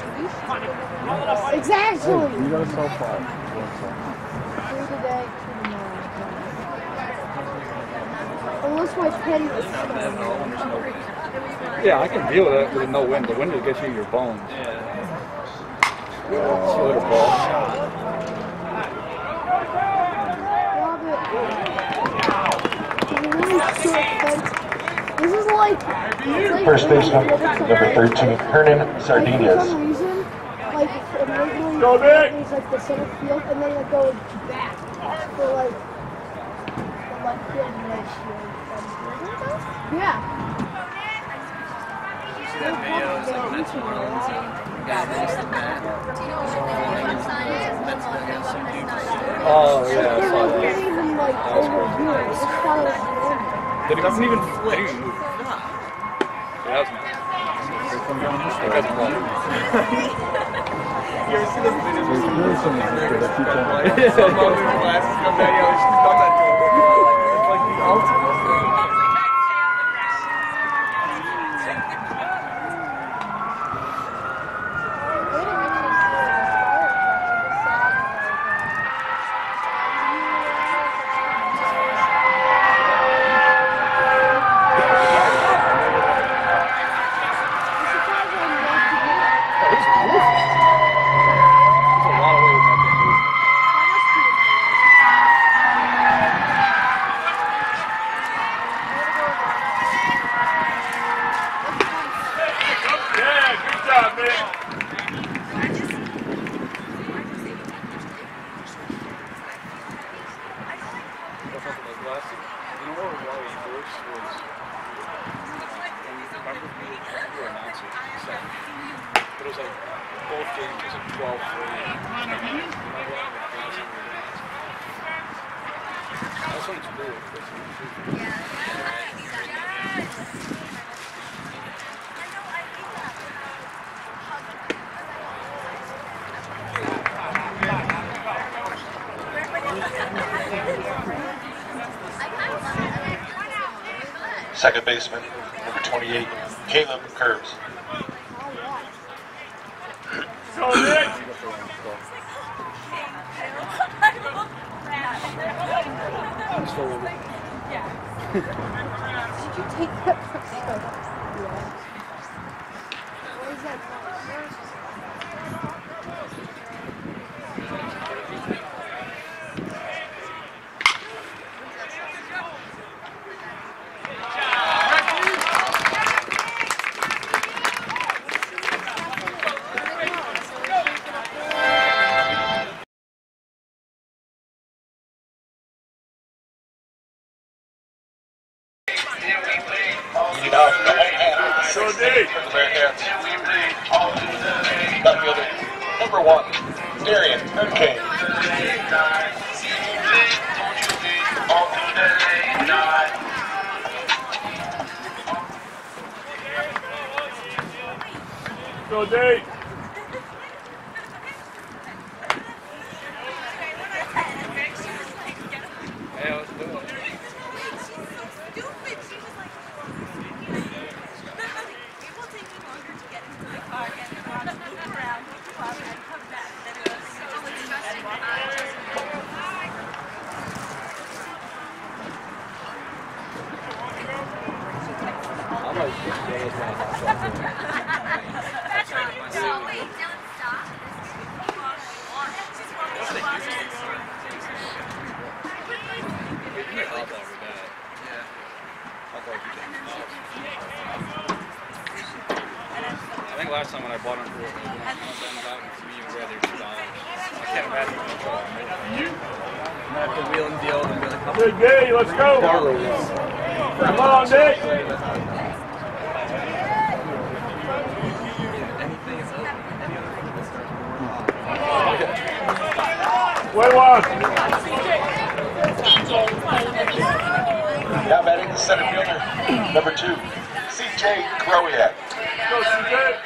Exactly. You gotta sell 5. Through the day, through tomorrow. Unless my pen is Yeah, I can deal with it with no wind. The wind will get you in your bones. See you later, Paul. This is like First baseman, number 13, Hernan for Sardinez. some reason, like originally Go, Nick! there's like the center field, and then it goes back for like the left field ratio. Yeah. See that video? It's like Mets New Orleans. Yeah, that's the bat. Mets against some dude. Oh, yeah, I They're saw not that. even like overdoing it. It's kind of It doesn't even flip. It move. It hasn't. That's wrong. You ever see those videos? There's really something that keeps on Like, some mom with glasses come down, yeah, she's done that to him. It's like the ultimate thing. Second baseman, number 28, Caleb Curbs. Go, Nick! Did you take that from Scott? Yeah. What is that? Sure did. Left fielder, number 1, Darian Hurricane. Go, Dave. Hey, let's do it. I think last time when I bought them for $1.75 to me, it was rather $2. I can't imagine how much I made. Have to wheel and deal and really come. Good day, let's go. Come on, Nick. Way one. Now batting the center fielder, number 2, CJ Krowiak. Go, CJ.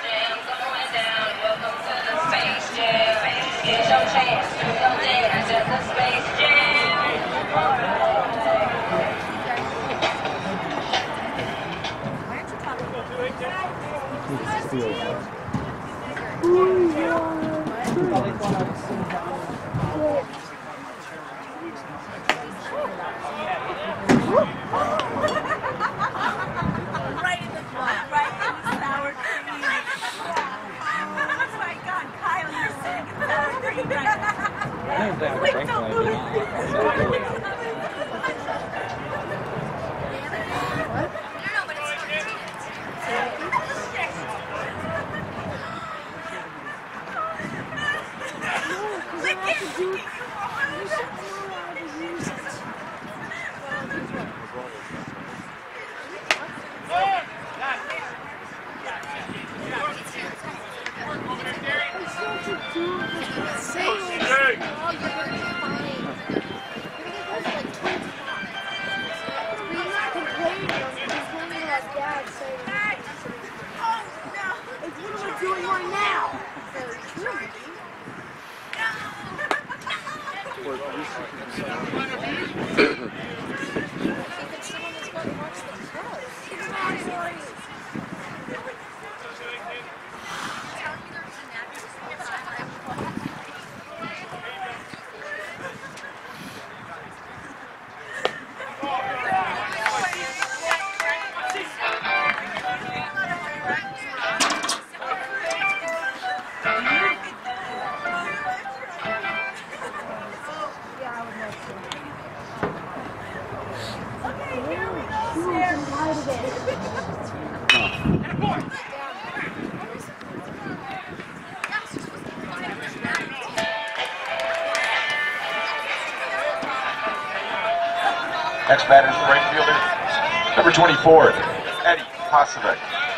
Next batter is the right fielder, number 24, Eddie Pasovec.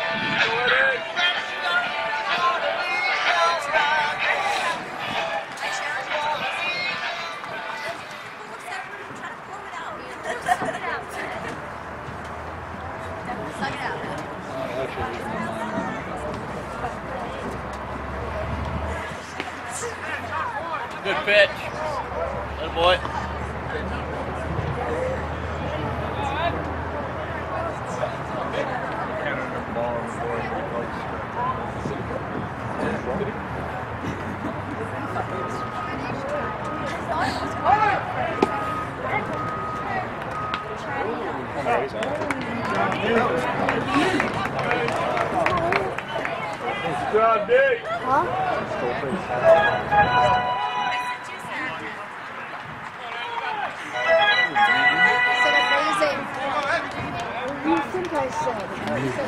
Good pitch. Good boy. Good job, Dick. Huh? You think I said? I said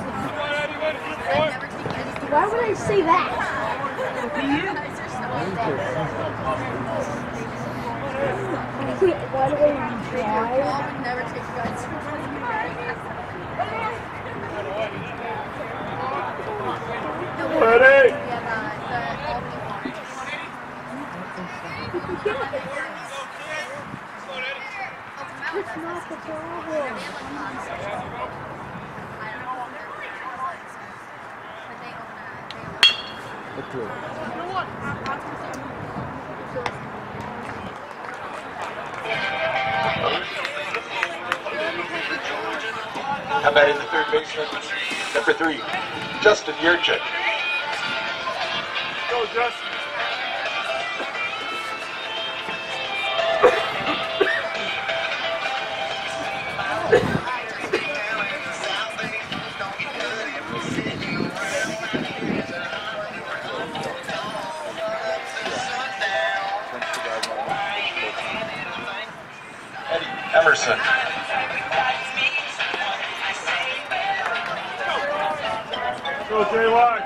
amusing. Why would I say that? Why do I try? Never take guys. Ready? It's not the problem. How about in the third baseman? Number 3, Justin Yurchik. Go, Justin. Eddie Emerson. Go, J.Y.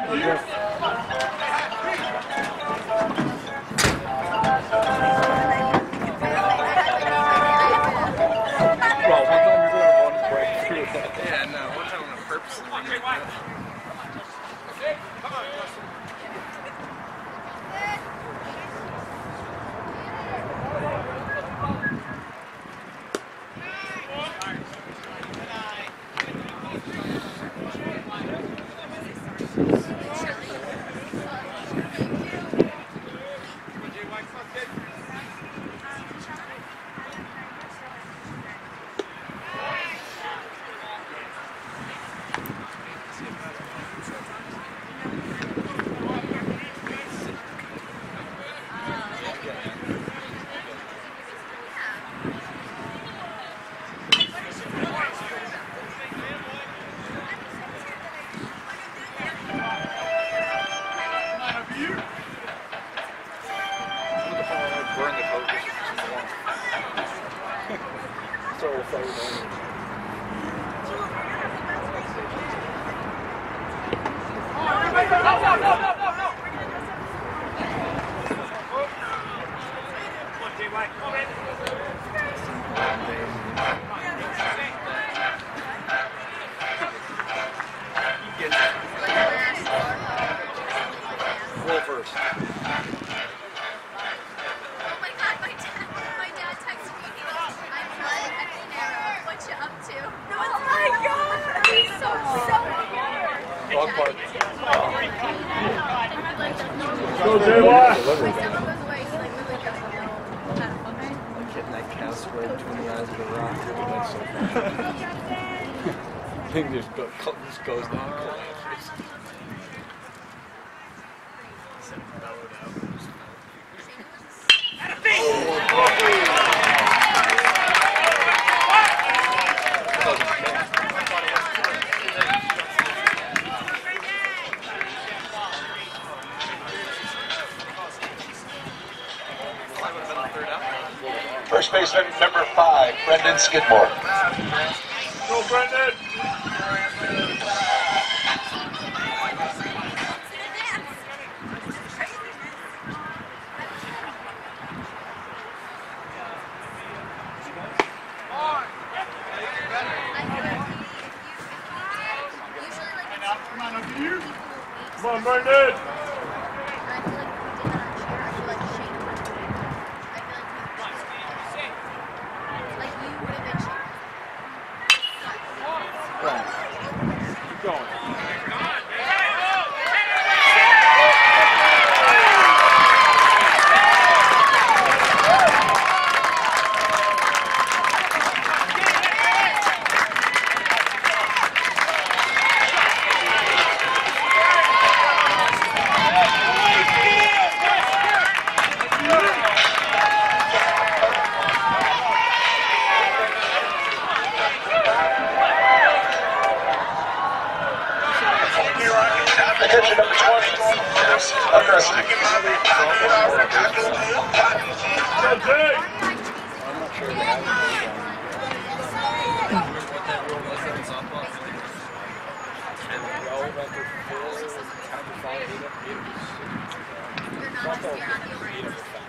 Yeah, no, one time on purpose. Go, J.Y. Getting that cast right between the eyes of the rock. That's so funny. Thing just goes down. First baseman, number 5, Brendan Skidmore. Go, Brendan. Come on, Brendan. Keep going. Pass aggressive. I'm not sure they have it. What that rule was in softball? Y'all went back to 4, 10 to 5, 8 up, 8 to 6. Softball is 8 up to 5.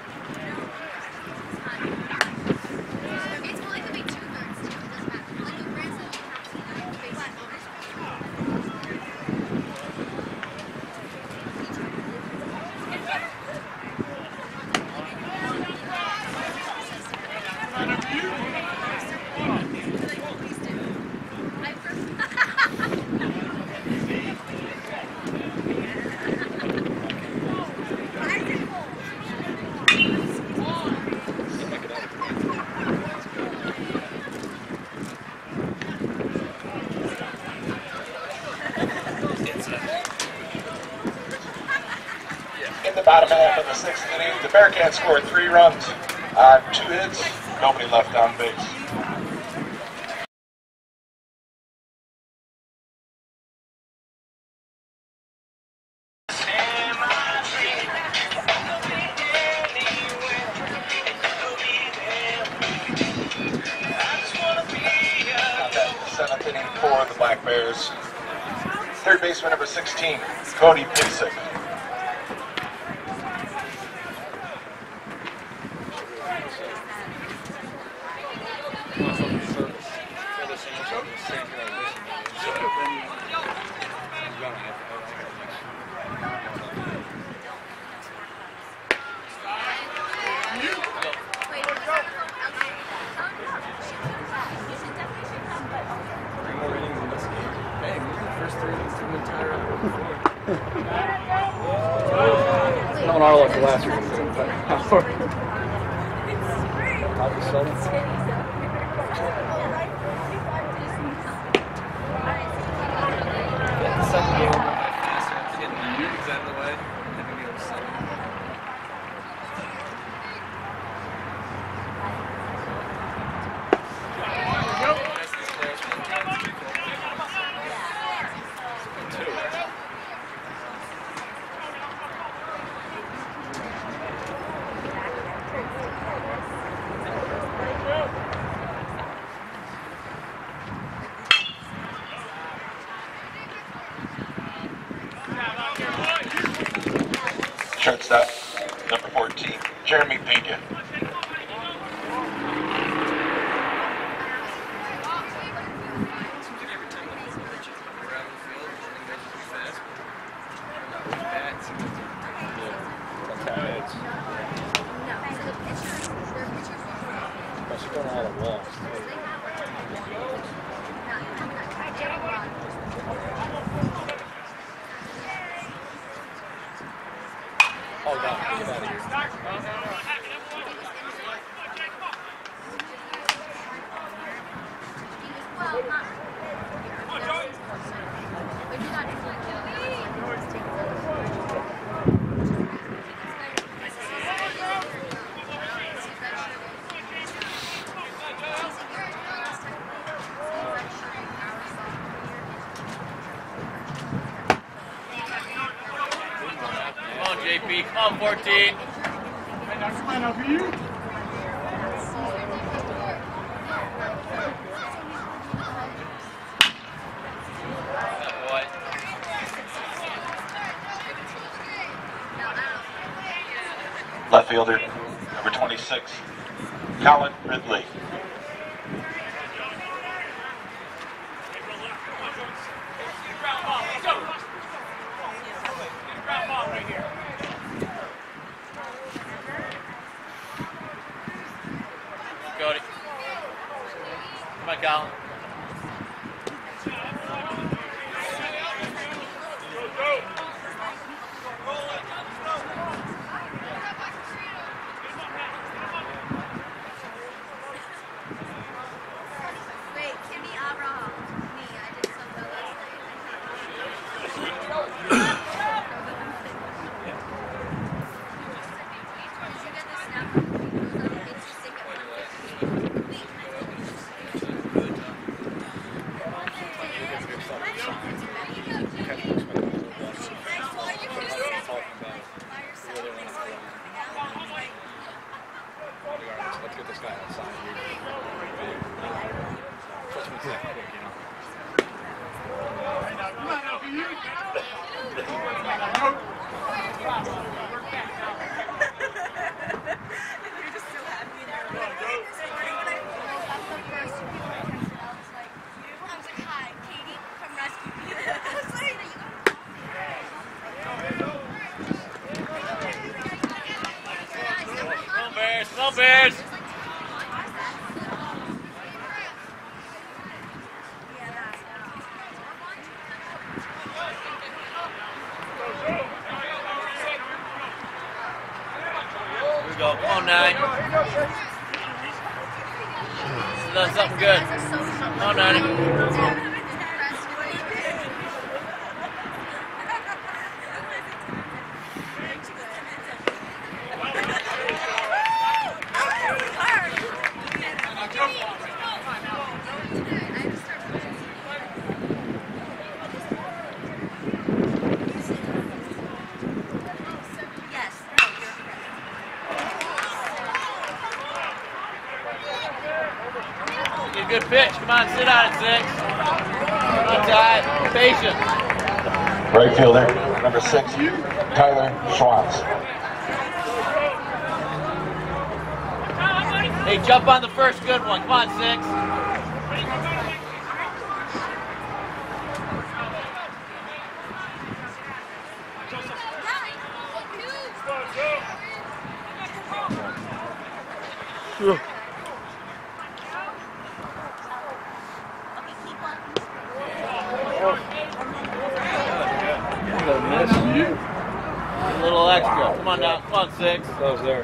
In the bottom half of the 6th inning, the Bearcats scored 3 runs on 2 hits, nobody left on base. Seventh inning for the Black Bears. Third baseman number 16, Cody Pissick. Not our luck last week. Top of 7. The second game went by faster. I'm getting the moves out of the way. And then we go to 7. Shortstop, number 14, Jeremy Pena. Oh, God, get out of here. JP, come on, 14. Boy. Left fielder, number 26, Colin Ridley. Cody. Come on, Colin. Come on, Bears. Here we go. Come on, 9. She's done something good. Come on, 9. Good pitch. Come on, sit down at 6. Come on, Ty. Patient. Right fielder, number 6, Tyler Schwartz. Hey, jump on the first good one. Come on, 6. A little extra. Come on now. Come on, 6. That was there.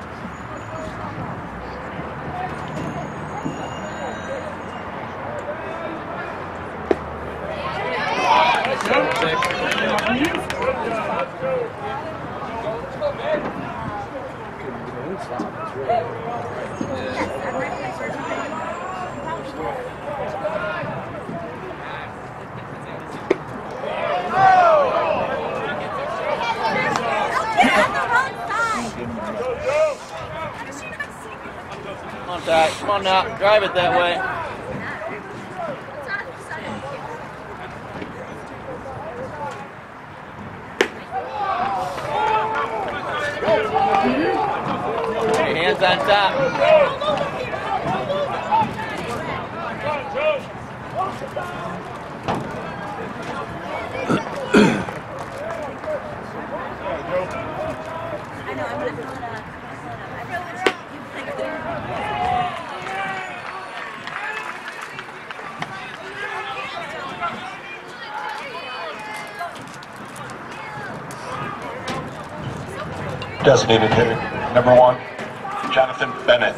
Come on, Ty. Come on now. Drive it that way. Your hands on top. Designated hitter, number 1, Jonathan Bennett.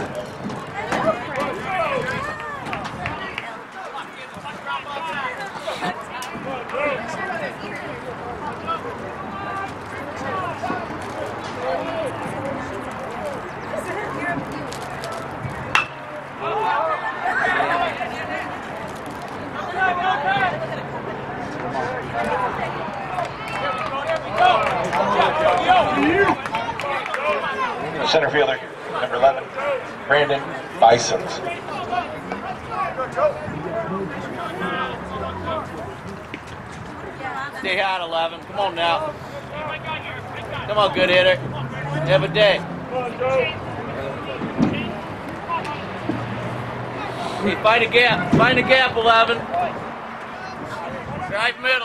Center fielder, number 11, Brandon Bisons. Stay hot, 11. Come on now. Come on, good hitter. Have a day. Hey, find a gap. Find a gap, 11. Right middle.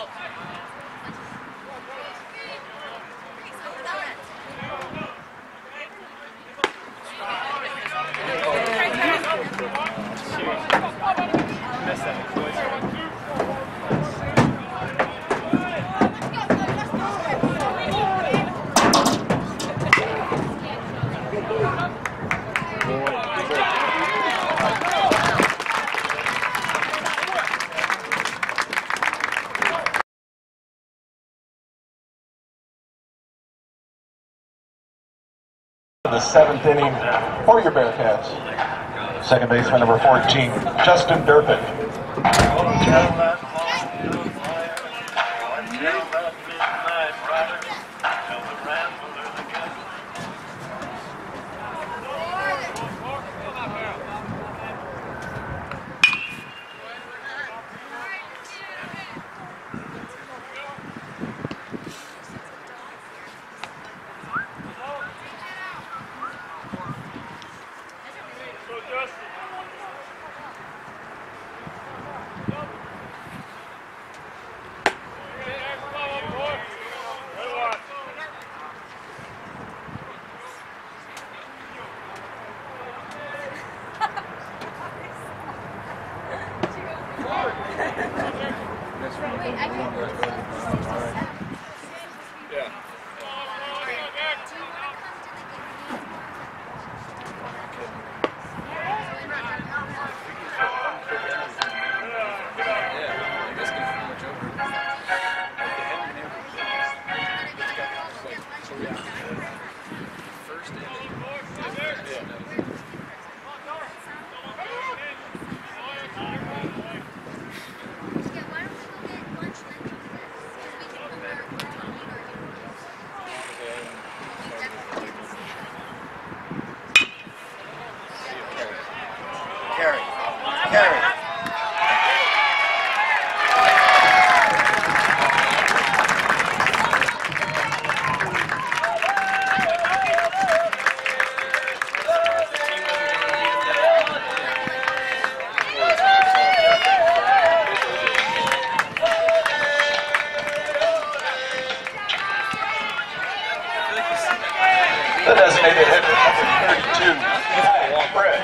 The 7th inning for your Bearcats. Second baseman number 14, Justin Durpin. Yeah. The designated hitter, number 32, Brett.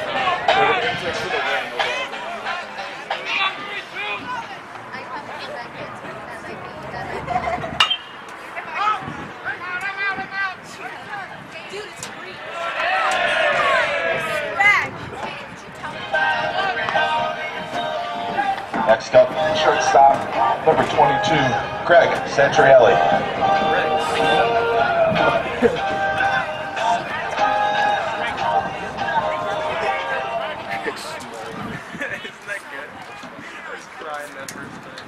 Next up, shortstop, number 22, Greg Santrielli. Isn't that good? I was crying that first time.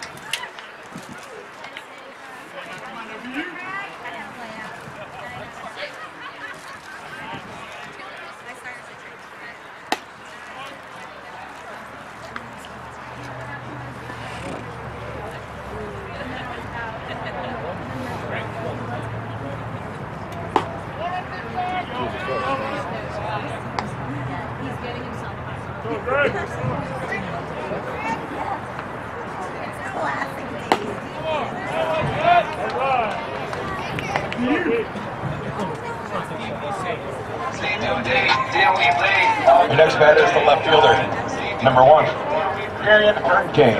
Your next batter is the left fielder, number 1, Marion Hurricane.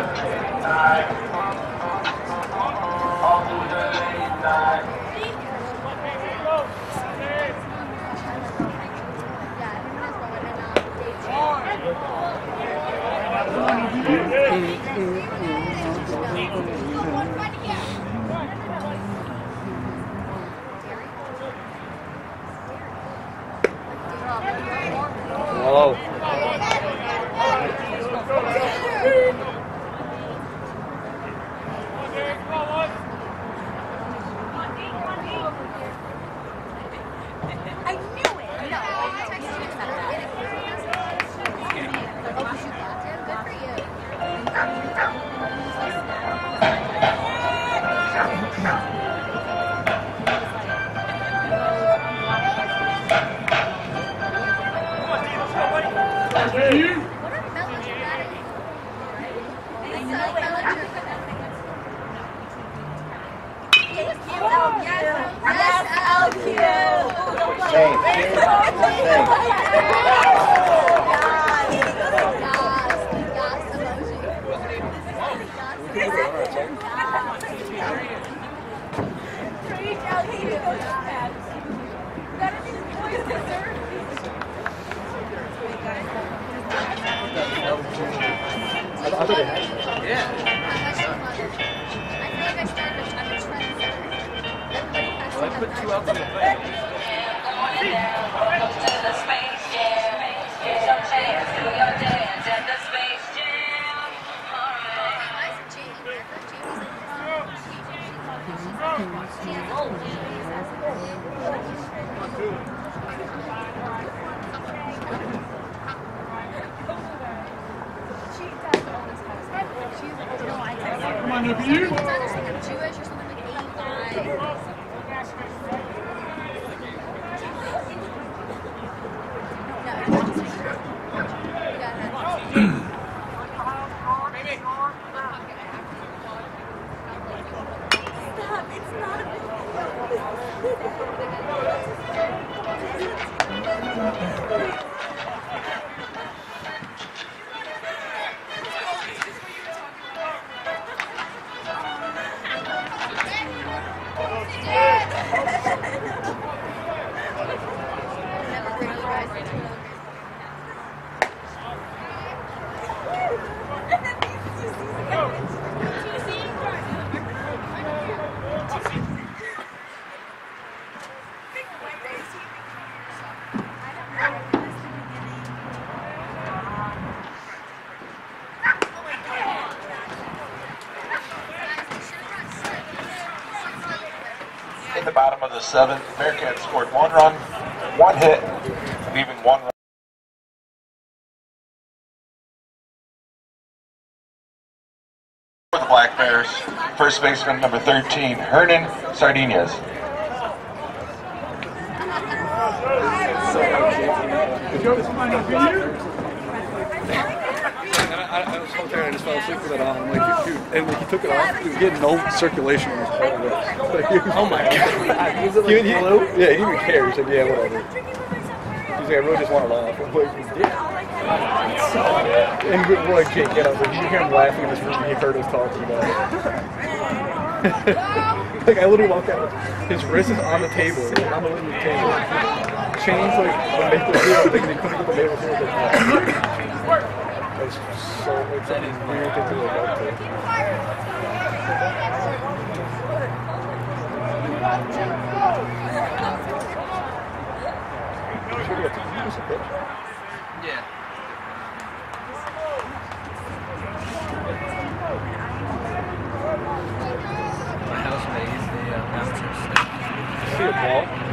Hello. I knew it. No, I texted you about that. Oh, you got him? Good for you. What are fellas about it? I know fellas are I thought it had. Yeah. I feel like I started a trendsetter. Everybody has Well, I put 2 outs in the plate. Welcome to the Space Jam. Here's your chance to your dance at the Space Jam. All right. Come on, if you. It's either saying I'm Jewish or something like 85. the bottom of the seventh. Bearcats scored 1 run, 1 hit, leaving 1 run. For the Black Bears, first baseman number 13, Hernan Sardinez. I was so tired, I just fell asleep with it on. I'm like, dude, and like, he took it off, dude, he had no circulation in his heart. Like, oh my god. Was it like blue? Yeah, he didn't even care. He said, yeah, whatever. He's like, I really just want it off. I'm like, yeah. And we're like, Jake, get up. Like, you hear him laughing in this room, he heard us talking about it. Like, I literally walked out, his wrist is on the table, on the living table. Chains, like, the maple syrup thing, they couldn't get the maple syrup. It's so, it's a weird thing to look up to. Yeah. My housemate is the bouncer. See a ball?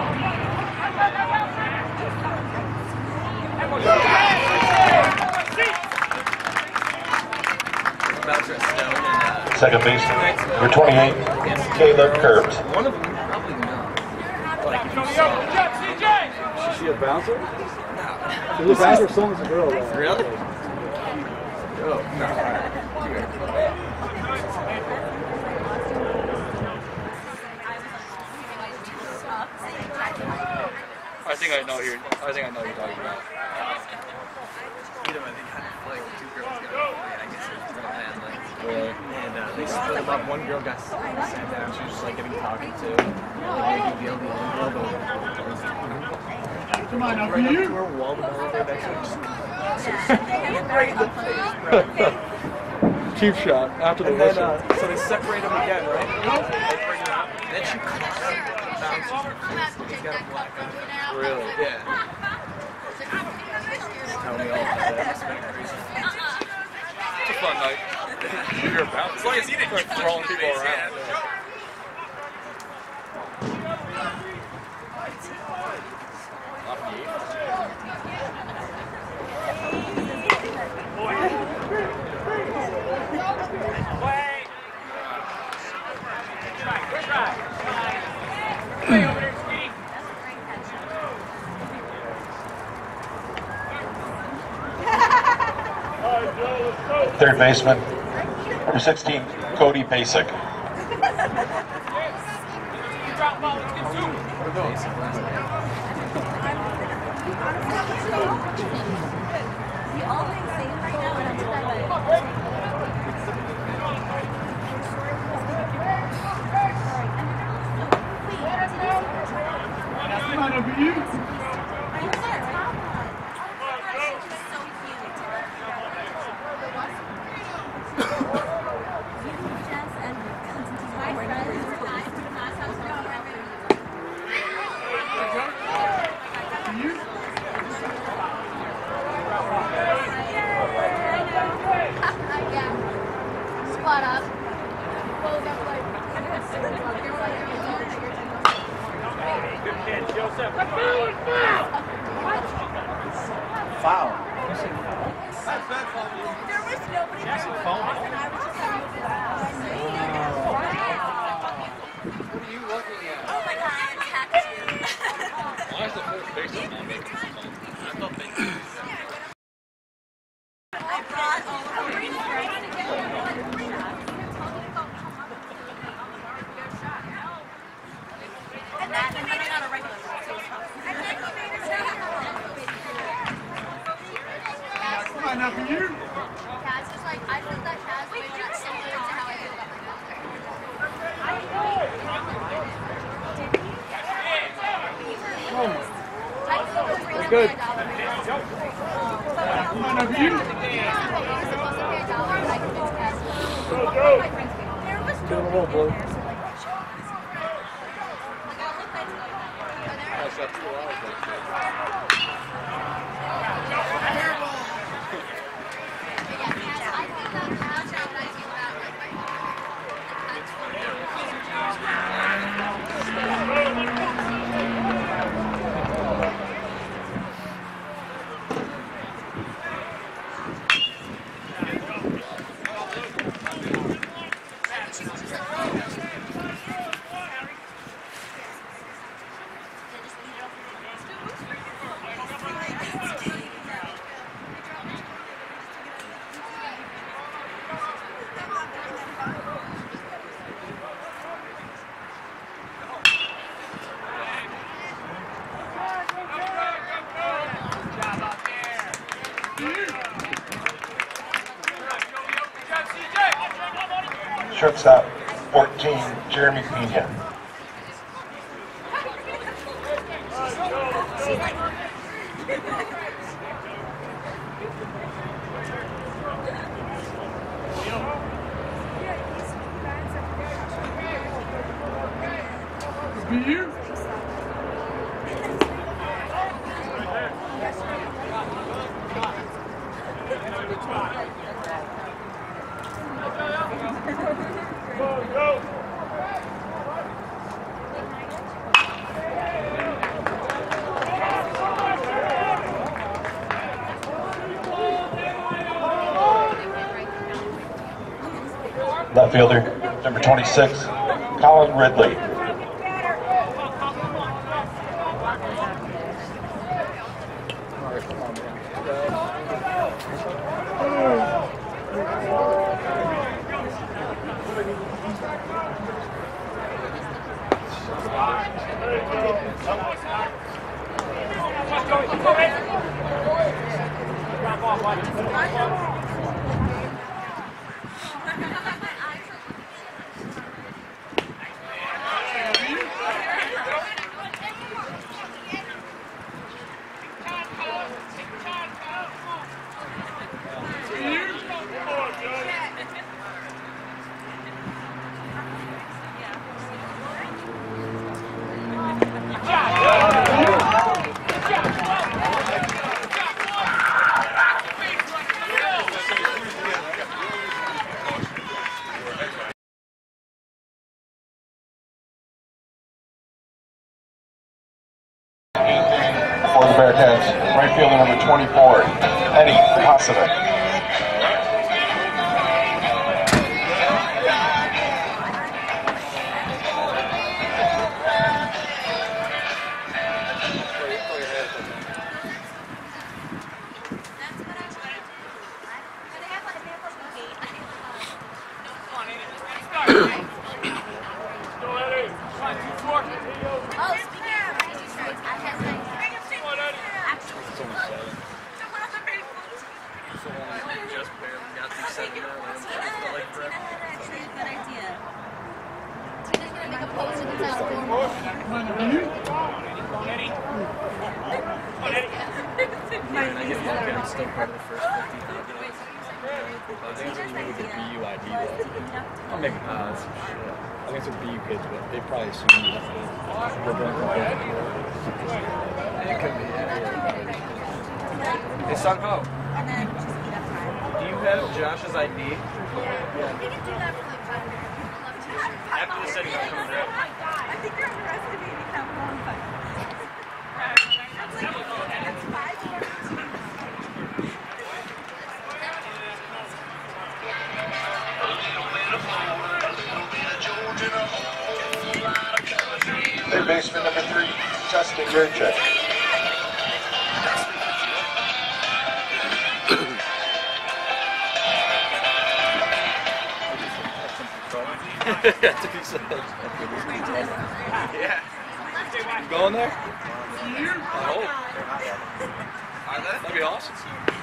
Second baseman, number 28, Caleb Curbs. One of them probably not. Like, if you saw Is she a bouncer? No. She's a bouncer, someone's a girl. Though. Really? Oh, no. I think I know you're talking about. Either way, they had like 2 girls got play. I guess it was real bad. Like, Really? and they split them up. One girl got sat down. She was just like getting talked to. Like, maybe the only girl, but come on, over here. We're wall the over next to right in the face, bro. Cheap shot after the And whistle. then, so they separate them again, right? They bring them out. Then she bounces her face. He's got a black eye. Really? Yeah. Tell me all about that. It's a fun night. You're a bouncer. As long as you didn't start throwing people around. Third baseman, number 16, Cody Basic. Foul. Why is the first baseman not making this call? I thought they did. Good. Shortstop, 14, Jeremy Pena. Left fielder, number 26, Colin Ridley. For the Bearcats, right fielder number 24, Eddie Kosovic. Still part of the first 50. I think it's really the BU ID though. I'm making odds. I think it's a BU kids, but they probably assume we're going to go back. It could be, yeah. Hey, Sun Ho. Do you have Josh's ID? Yeah. After the setting, I'll come there. I think you're underestimating how long that it's 5 years. Third baseman number 3, Justin Yurchek. Yeah. You going there? Oh. That'd be awesome.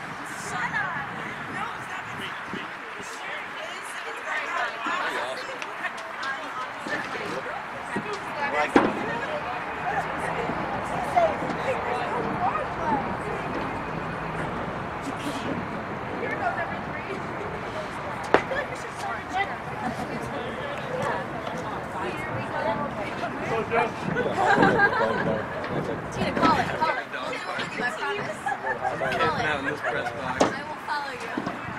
Tina, call it. We'll do it with you, I promise. Call it. Out in this press box. I will follow you.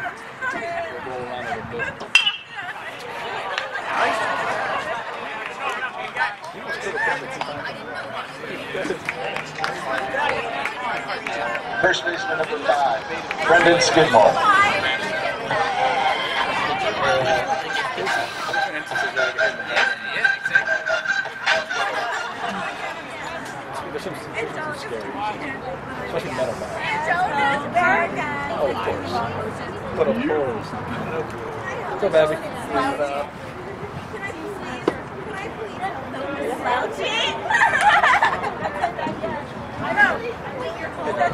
First baseman number 5, Brendan Skidmore. There's some scary, especially metal bags. Oh, of course. But of course. So, baby.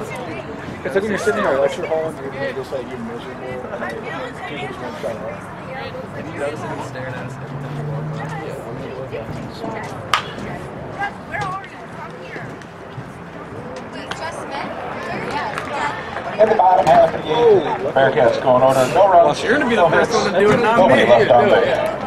It's like when you're sitting in our lecture hall and you're just like, you're miserable. People just want to shut up. Did you notice him staring at us every time we walk by? Yeah, when you look at it. Where are you? From here. We just met? Yeah. In the bottom half of the eighth, Bearcats going on a no runs. Well, you're gonna be the first one to do it, not Nobody me. left on base.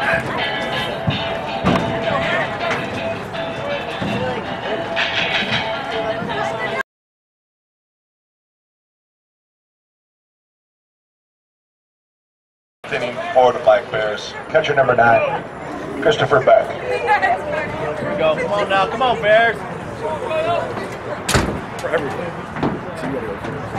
Inning for the Black Bears. Catcher number 9, Christopher Beck. Here we go. Come on now. Come on, Bears. For everything. So you gotta go first.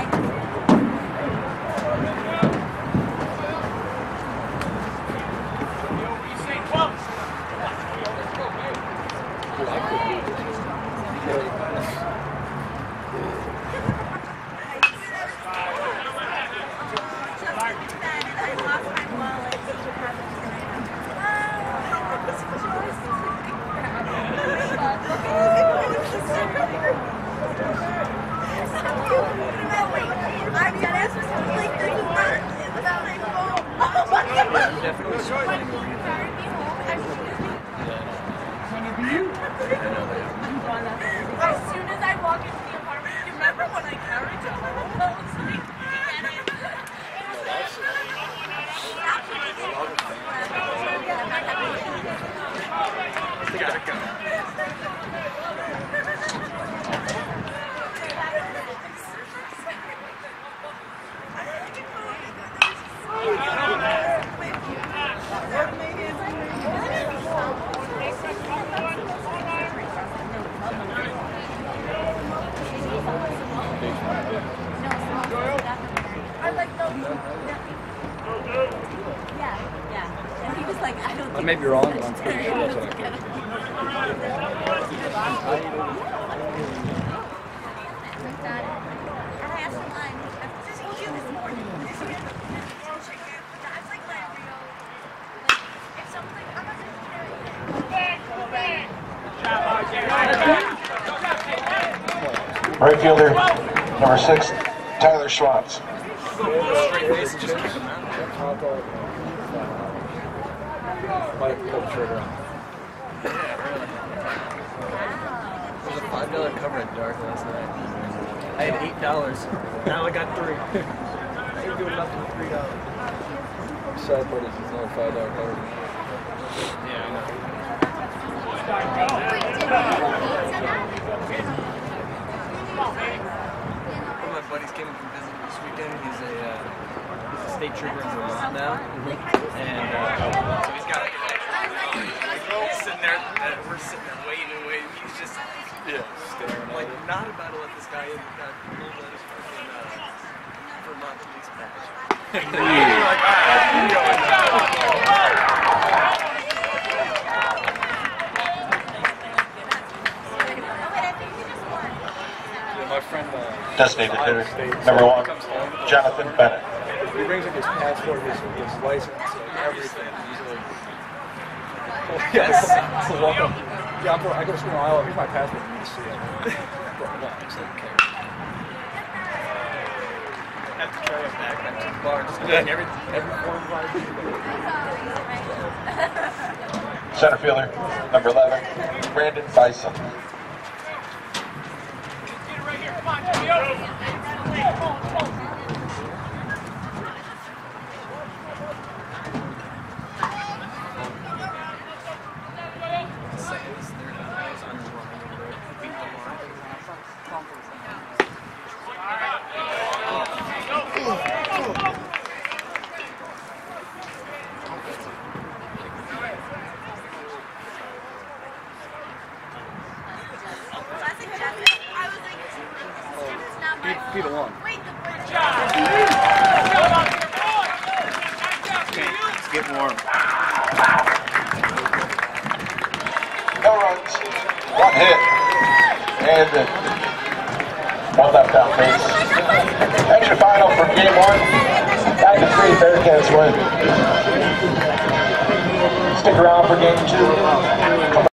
As soon as I walk into the apartment, you remember when I carried you? I may be wrong, but I'm pretty sure that's what I did. Right fielder number 6, Tyler Schwantz. Might have pulled the trigger on. There was a $5 cover at dark last night. I had $8. Now I got 3. I ain't doing nothing with $3. Sad part is it's only $5 cover. Yeah, I know. One of my buddies came in from visit this weekend. He's a state trooper in Vermont now, and so he's got like sitting there. We're sitting there waiting. He's just Staring like not about to let this guy in. Got pulled out his fucking Vermont police badge. You're like, my friend, Designated hitter number 1, Jonathan Bennett. he brings like his passport, his license, like everything. He's like, to walk up. Yeah, I go to school in Iowa. Here's my passport. You need to see it. It's like, okay. I have to carry a backpack to the bar, just getting every form of ID. Center fielder number 11, Brandon Bison. Feet along. It's getting warm. No runs, 1 hit, and 1 left on base. That's your final for game 1. 9-3, Bearcats win. Stick around for game 2.